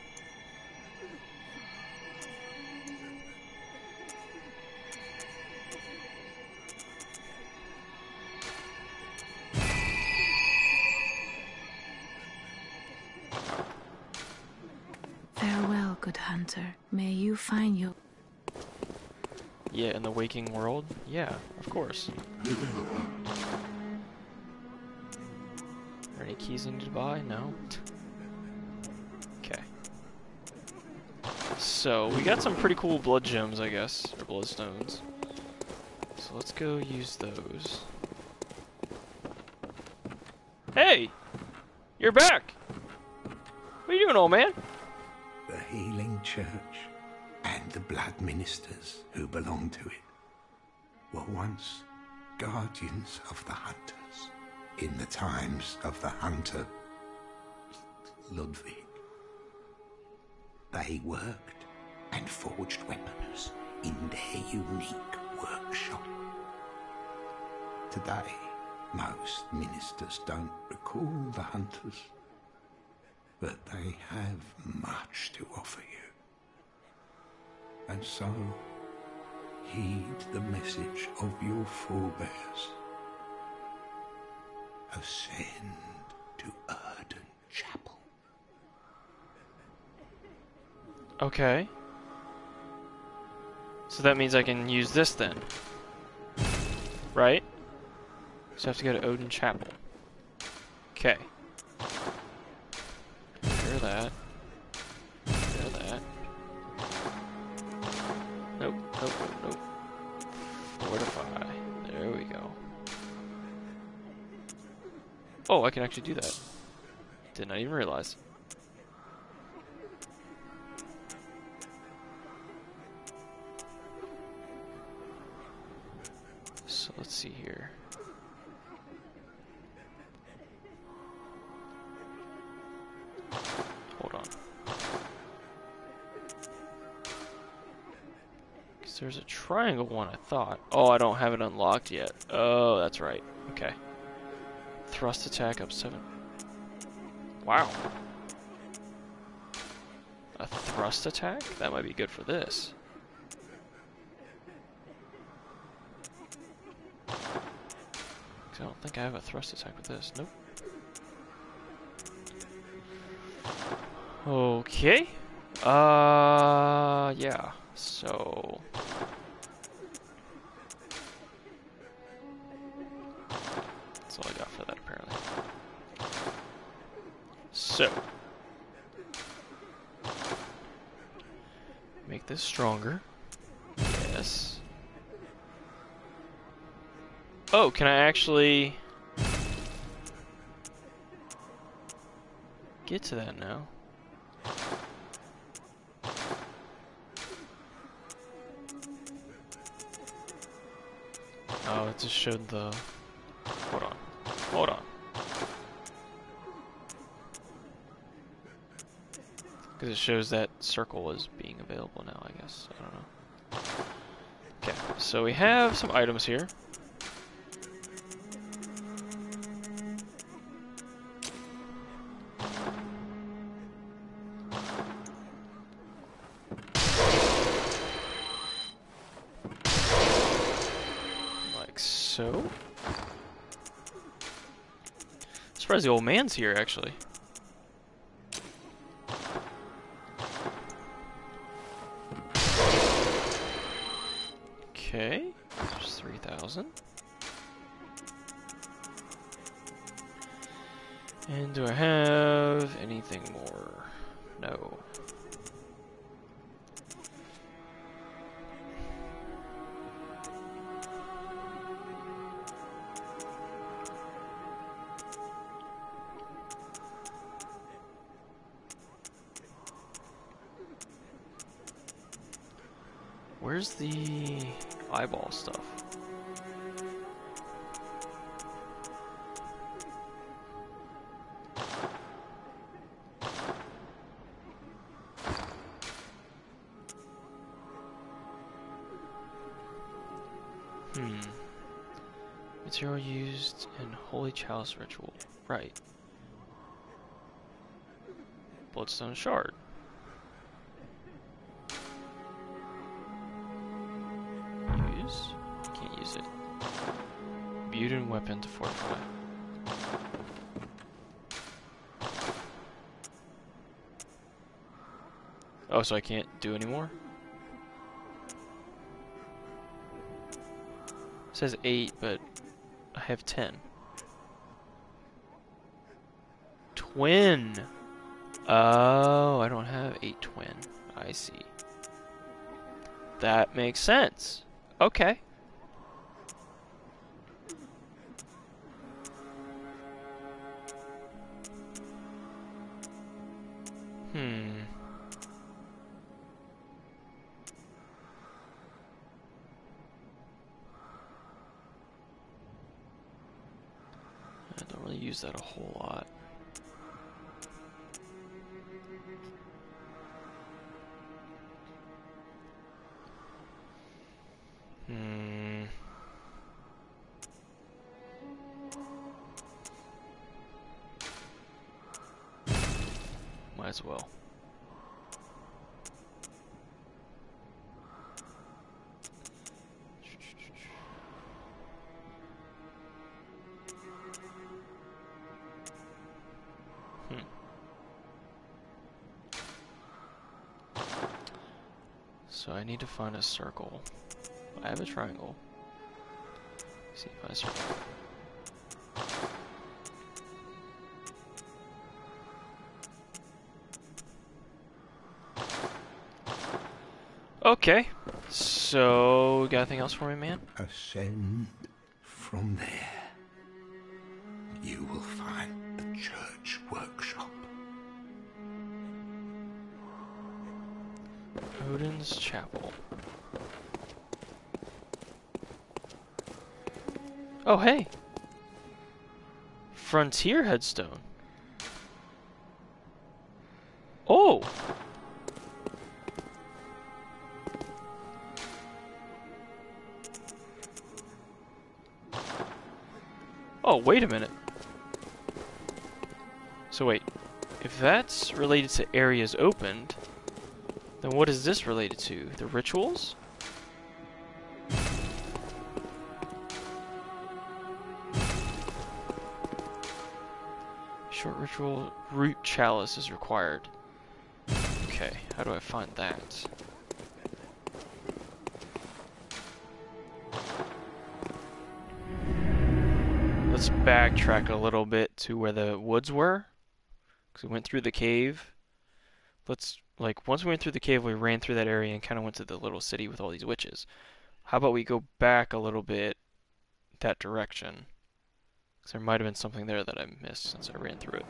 Farewell, good hunter. May you find your... Yeah, in the waking world? Yeah, of course. Are any keys I need to buy? No? Okay. So, we got some pretty cool blood gems, I guess. Or bloodstones. So let's go use those. Hey! You're back! What are you doing, old man? The healing church and the blood ministers who belong to it were once guardians of the hunters in the times of the hunter Ludwig. They worked and forged weapons in their unique workshop. Today, most ministers don't recall the hunters, but they have much to offer you. And so, heed the message of your forebears. Ascend to Erden Chapel. Okay. So that means I can use this then. Right? So I have to go to Odin Chapel. Okay. Clear that. Clear that. Nope, nope, nope, nope. Fortify. There we go. Oh, I can actually do that. Did not even realize. So let's see here. Hold on. Because there's a triangle one, I thought. Oh, I don't have it unlocked yet. Oh, that's right. Okay. Thrust attack up 7. Wow. A thrust attack? That might be good for this. I don't think I have a thrust attack with this. Nope. Okay. Yeah. So that's all I got for that, apparently. So make this stronger. Yes. Oh, can I actually get to that now? Oh, it just showed the... Hold on. Hold on. Because it shows that circle is being available now, I guess. I don't know. Okay, so we have some items here. So, surprised the old man's here, actually. Okay, there's 3,000. And do I have anything more? No. Where's the eyeball stuff? Material used in Holy Chalice ritual. Right. Bloodstone shard. Use? Can't use it. Butin weapon to fortify. Oh, so I can't do any more? It says 8, but I have 10. Twin! Oh, I don't have 8 twin. I see. That makes sense. Okay. I don't really use that a whole lot. Might as well. So I need to find a circle. I have a triangle. Let's see if I circle. Okay. So, got anything else for me, man? Ascend from there. You will find the church workshop. Odin's Chapel. Oh, hey! Frontier headstone. Oh! Oh, wait a minute. So wait, if that's related to areas opened, then what is this related to? The rituals? Short ritual root chalice is required. Okay, how do I find that? Let's backtrack a little bit to where the woods were. Because we went through the cave. Once we went through the cave, we ran through that area and kind of went to the little city with all these witches. How about we go back a little bit that direction? Because there might have been something there that I missed since I ran through it.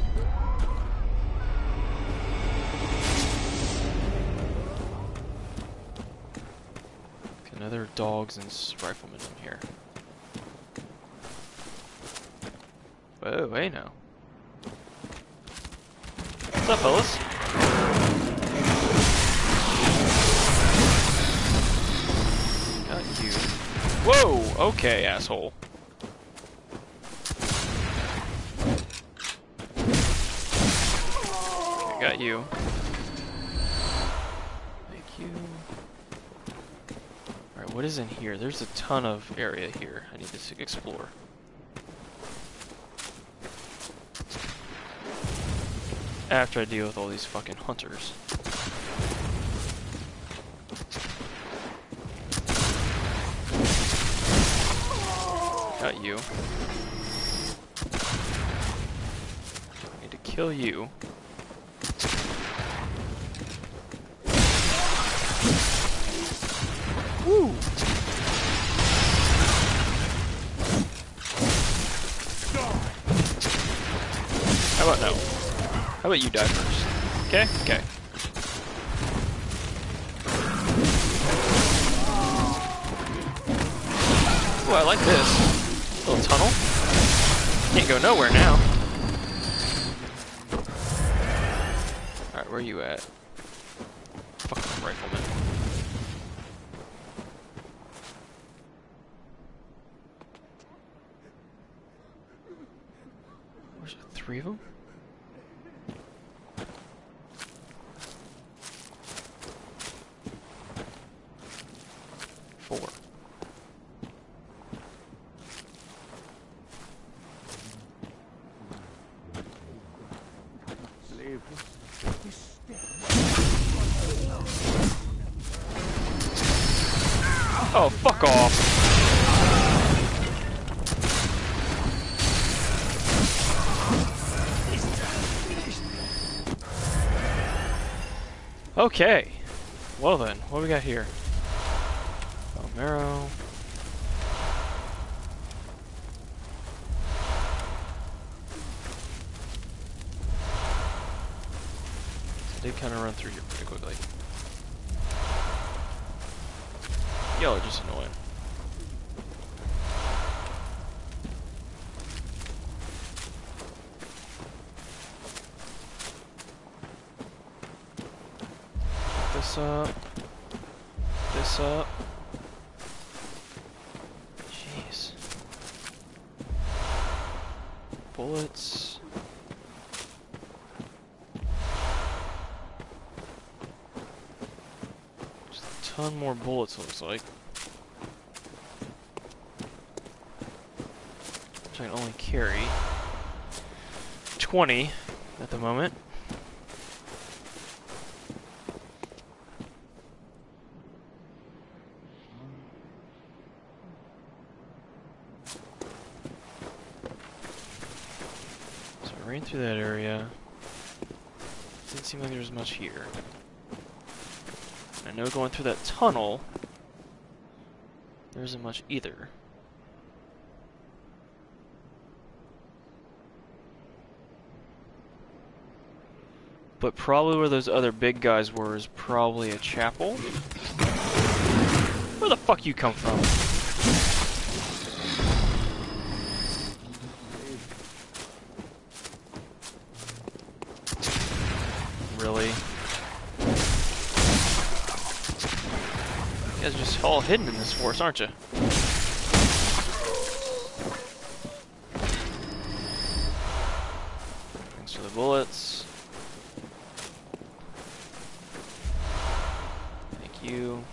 Okay, another dogs and riflemen in here. Whoa, hey now. What's up, fellas? Got you. Whoa! Okay, asshole. Okay, got you. Thank you. Alright, what is in here? There's a ton of area here I need to explore. After I deal with all these fucking hunters. Got you. I need to kill you. Woo! How about no? How about you die first? Okay? Okay. Ooh, I like this. Little tunnel. Can't go nowhere now. Alright, where are you at? Fucking rifleman. 3 of them? Four. Oh, fuck off. Okay. Well then, what do we got here? Bone marrow. I did kind of run through here pretty quickly. Y'all are just annoying. This up. This up. Jeez. Bullets. Just a ton more bullets, looks like. Which I can only carry 20 at the moment. Ran through that area. Didn't seem like there was much here. I know going through that tunnel, there isn't much either. But probably where those other big guys were is probably a chapel. Where the fuck you come from? Really? You guys are just all hidden in this forest, aren't you? Thanks for the bullets. Thank you.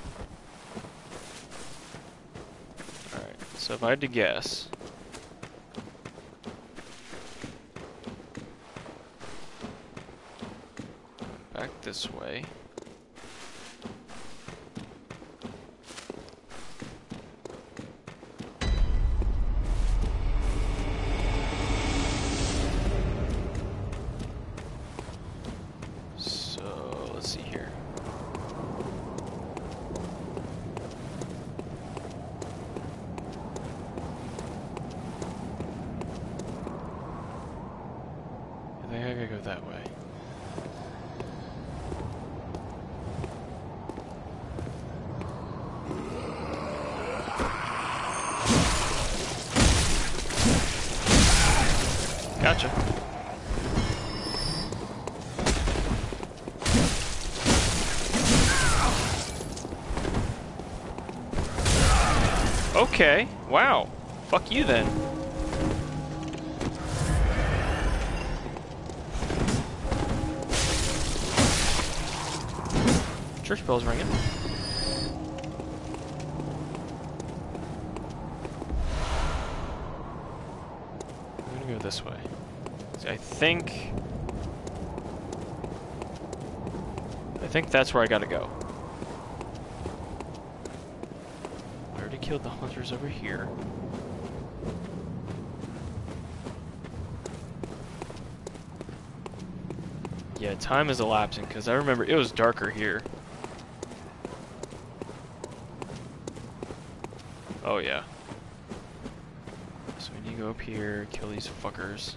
Alright, so if I had to guess, back this way. So, let's see here. I think I gotta go that way. Gotcha. Okay. Wow. Fuck you then. Church bell's ringing. I'm gonna go this way. See, I think that's where I gotta go. I already killed the hunters over here. Yeah, time is elapsing because I remember it was darker here. Oh yeah. So we need to go up here, kill these fuckers.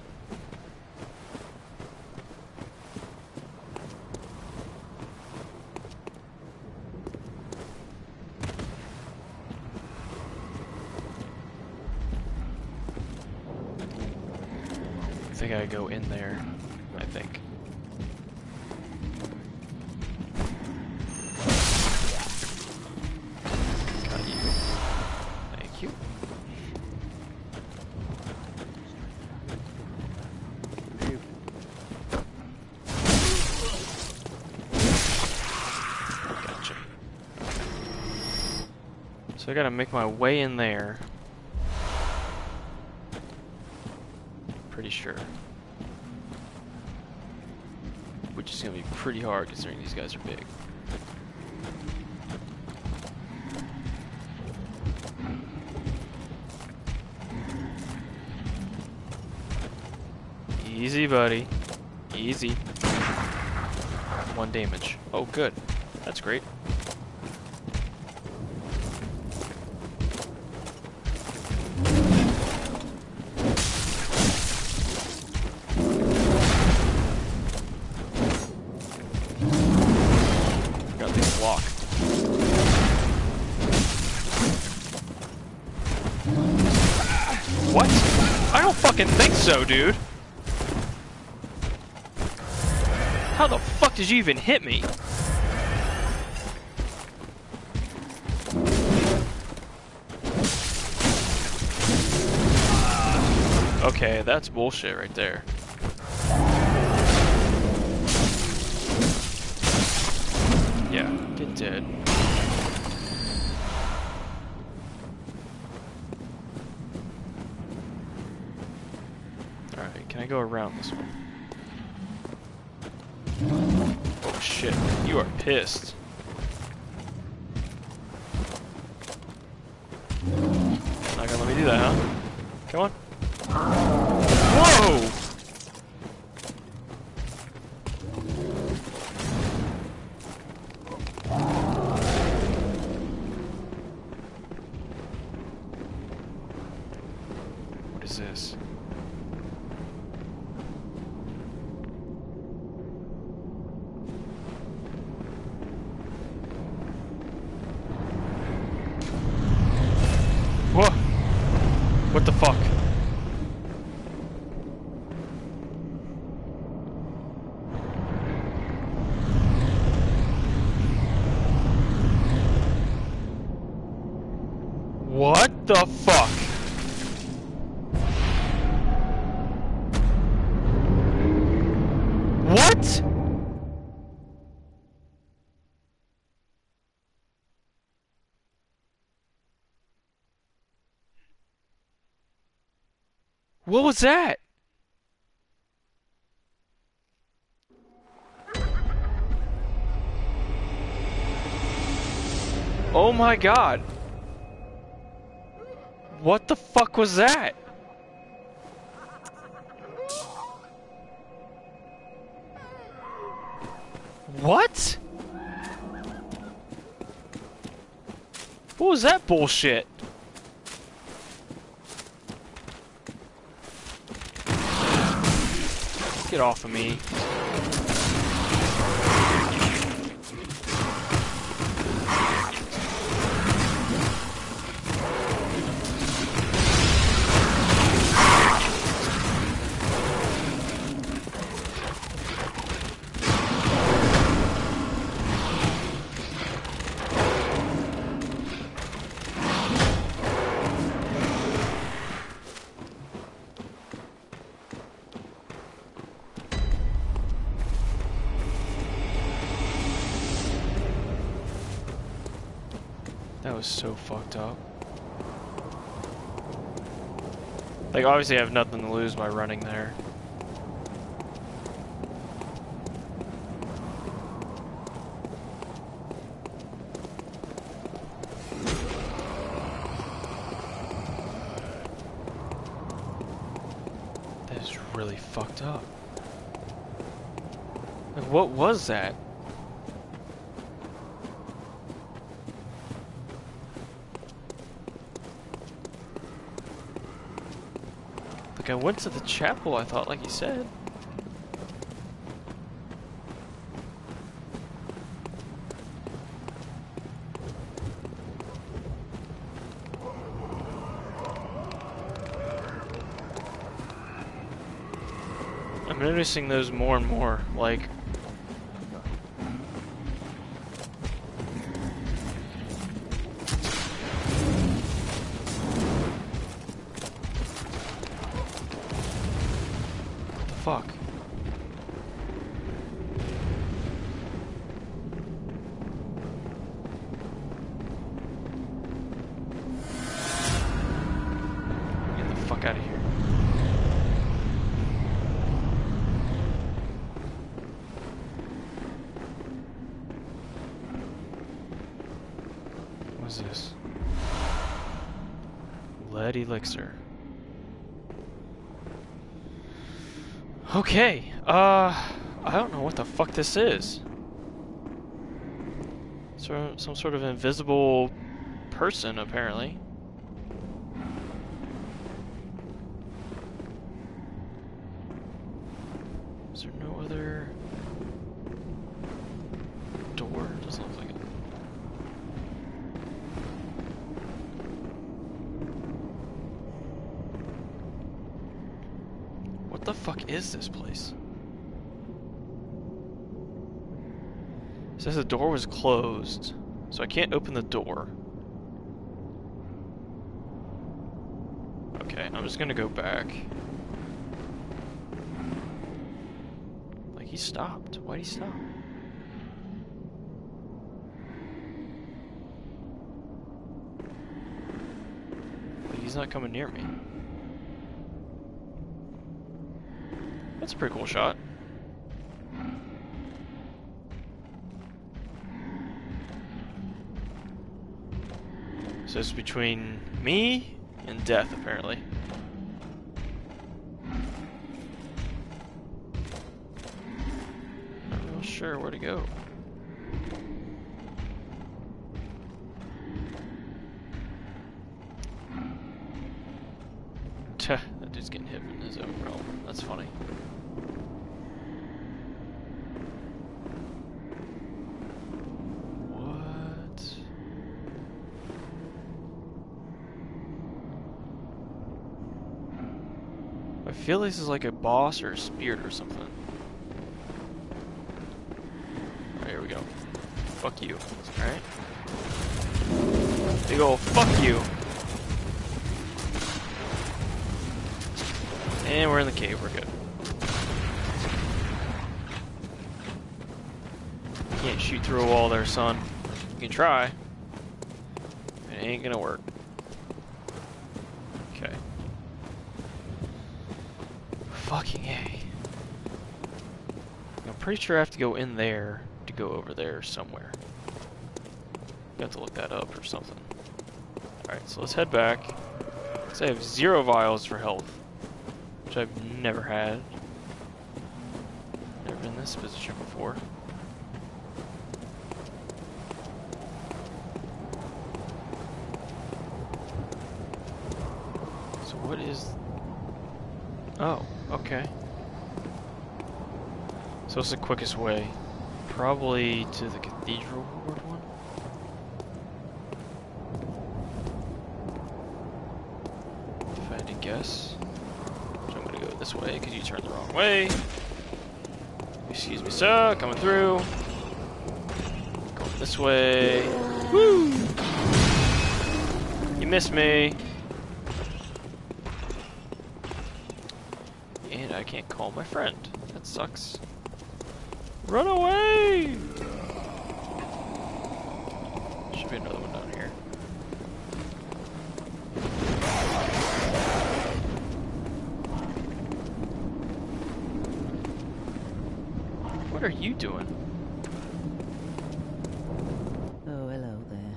I think I go in there, I think. Got you. Thank you. So I gotta make my way in there. Pretty sure. Which is gonna be pretty hard considering these guys are big. Easy, buddy. Easy. 1 damage. Oh, good. That's great. Got this block. What? I don't fucking think so, dude. How the fuck did you even hit me? Okay, that's bullshit right there. Yeah, get dead. Alright, can I go around this one? Oh shit, you are pissed. Not gonna let me do that, huh? Come on. Whoa! What is this? Whoa! What the fuck? What the fuck? What? What was that? Oh my god. What the fuck was that? What? What was that bullshit? Get off of me. That was so fucked up. Like, obviously I have nothing to lose by running there. That is really fucked up. Like, what was that? Like, I went to the chapel, I thought, like you said. I'm noticing those more and more, like... Fuck. is this? Lead elixir. Okay, I don't know what the fuck this is. Some sort of invisible person, apparently. Is there no other door? Doesn't look like it. What the fuck is this place? It says the door was closed, so I can't open the door. Okay, I'm just gonna go back. Like, he stopped. Why'd he stop? Like, he's not coming near me. That's a pretty cool shot. So it's between me and death, apparently. Not real sure where to go. Tuh, that dude's getting hit in his own realm. That's funny. I feel this is like a boss or a spirit or something. Alright, here we go. Fuck you. Alright. Big ol' fuck you. And we're in the cave, we're good. Can't shoot through a wall there, son. You can try. It ain't gonna work. Okay. Fucking A. I'm pretty sure I have to go in there to go over there somewhere. You have to look that up or something. Alright, so let's head back. So I have 0 vials for health, which I've never had. Never been in this position before. So what is... Oh, okay. So it's the quickest way. Probably to the Cathedral Ward one? If I had to guess. So I'm gonna go this way, because you turned the wrong way. Excuse me, sir, coming through. Going this way. Woo! You missed me. And I can't call my friend. That sucks. Run away! Should be another one down here. What are you doing? Oh, hello there.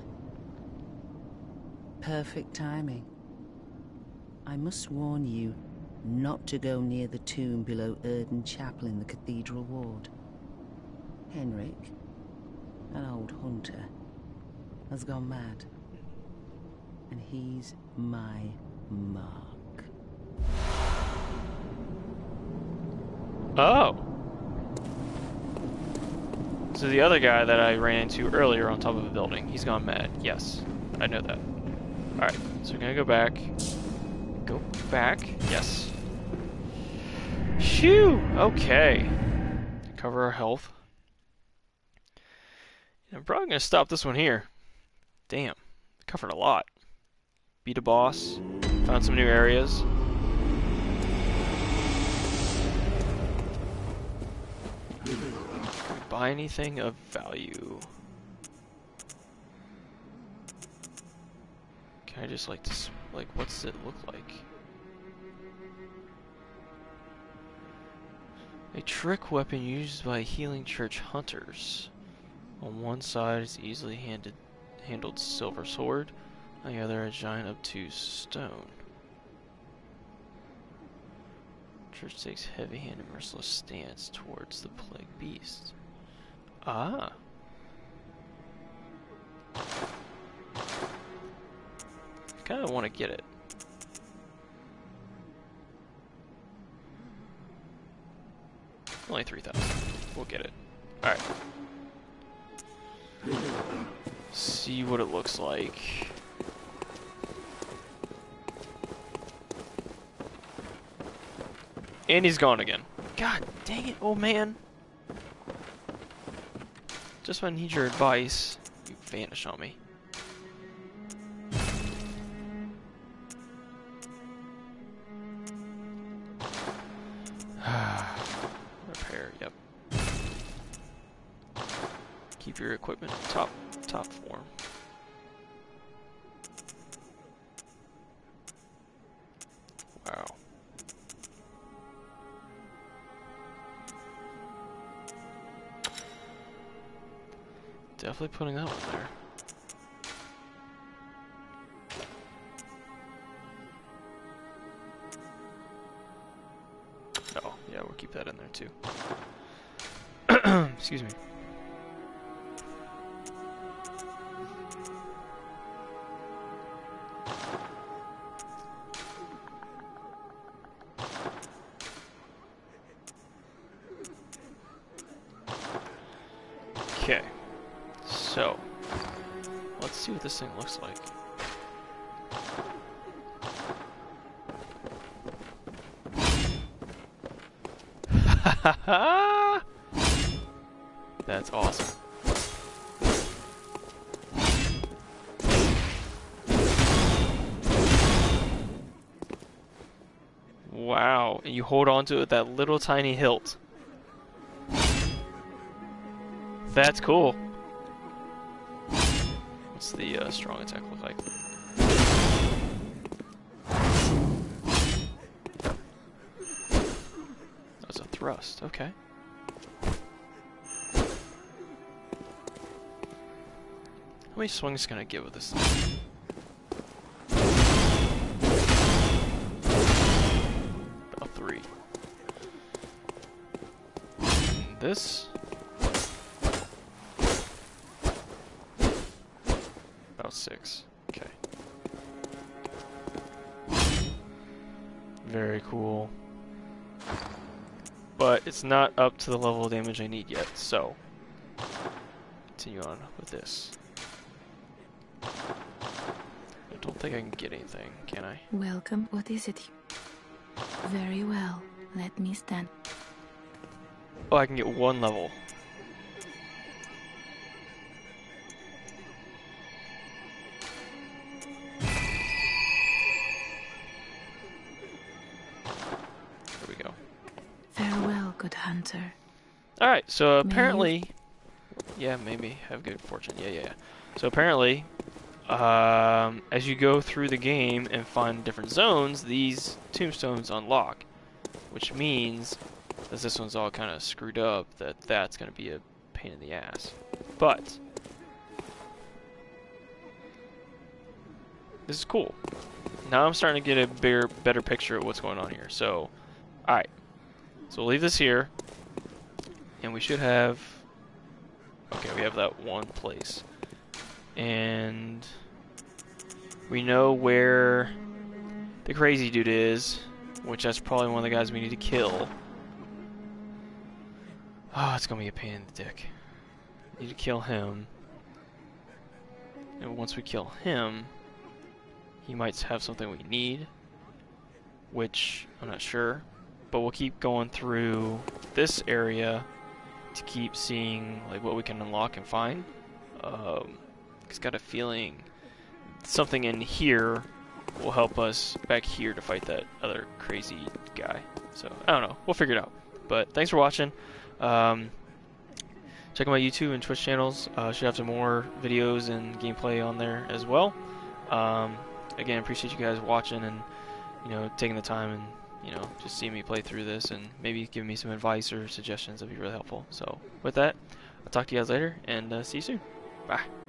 Perfect timing. I must warn you not to go near the tomb below Erden Chapel in the Cathedral Ward. Henrik, an old hunter, has gone mad. And he's my mark. Oh! So the other guy that I ran into earlier on top of a building, he's gone mad. Yes, I know that. Alright, so we're gonna go back. Go back. Yes. Phew! Okay. Cover our health. I'm probably gonna stop this one here. Damn. Covered a lot. Beat a boss. Found some new areas. Buy anything of value. Can I just like this? Like, what's it look like? A trick weapon used by healing church hunters. On one side, it's easily handled silver sword. On the other, a giant obtuse stone. Church takes heavy-handed, merciless stance towards the plague beast. Ah. Kind of want to get it. Only 3,000. We'll get it. Alright. See what it looks like. And he's gone again. God dang it, old man. Just when I need your advice, you vanish on me. Repair, yep. Keep your equipment top form. Wow. Definitely putting that one there. Oh, yeah, we'll keep that in there too. Excuse me. Okay. So, let's see what this thing looks like. That's awesome. Wow, and you hold on to it with that little tiny hilt. That's cool. What's the strong attack look like? That's a thrust, okay. How many swings can I get with this thing? About 3. And this? About 6. Okay. Very cool. But it's not up to the level of damage I need yet, so continue on with this. I don't think I can get anything, can I? Welcome. What is it? Very well. Let me stand. Oh, I can get 1 level. There we go. Farewell, good hunter. Alright, so apparently... Yeah, maybe have good fortune. Yeah. So apparently, as you go through the game and find different zones, these tombstones unlock. Which means, as this one's all kind of screwed up, that's going to be a pain in the ass. But, this is cool. Now I'm starting to get a better picture of what's going on here. So, alright. So we'll leave this here. And we should have... Okay, we have that one place. And we know where the crazy dude is, which that's probably one of the guys we need to kill. Oh, it's gonna be a pain in the dick. Need to kill him. And once we kill him, he might have something we need, which I'm not sure. But we'll keep going through this area to keep seeing like what we can unlock and find. It's got a feeling something in here will help us back here to fight that other crazy guy. So I don't know. We'll figure it out. But thanks for watching. Check out my YouTube and Twitch channels. Should have some more videos and gameplay on there as well. Again, appreciate you guys watching and taking the time and just seeing me play through this and maybe giving me some advice or suggestions. That'd be really helpful. So with that, I'll talk to you guys later and see you soon. Bye.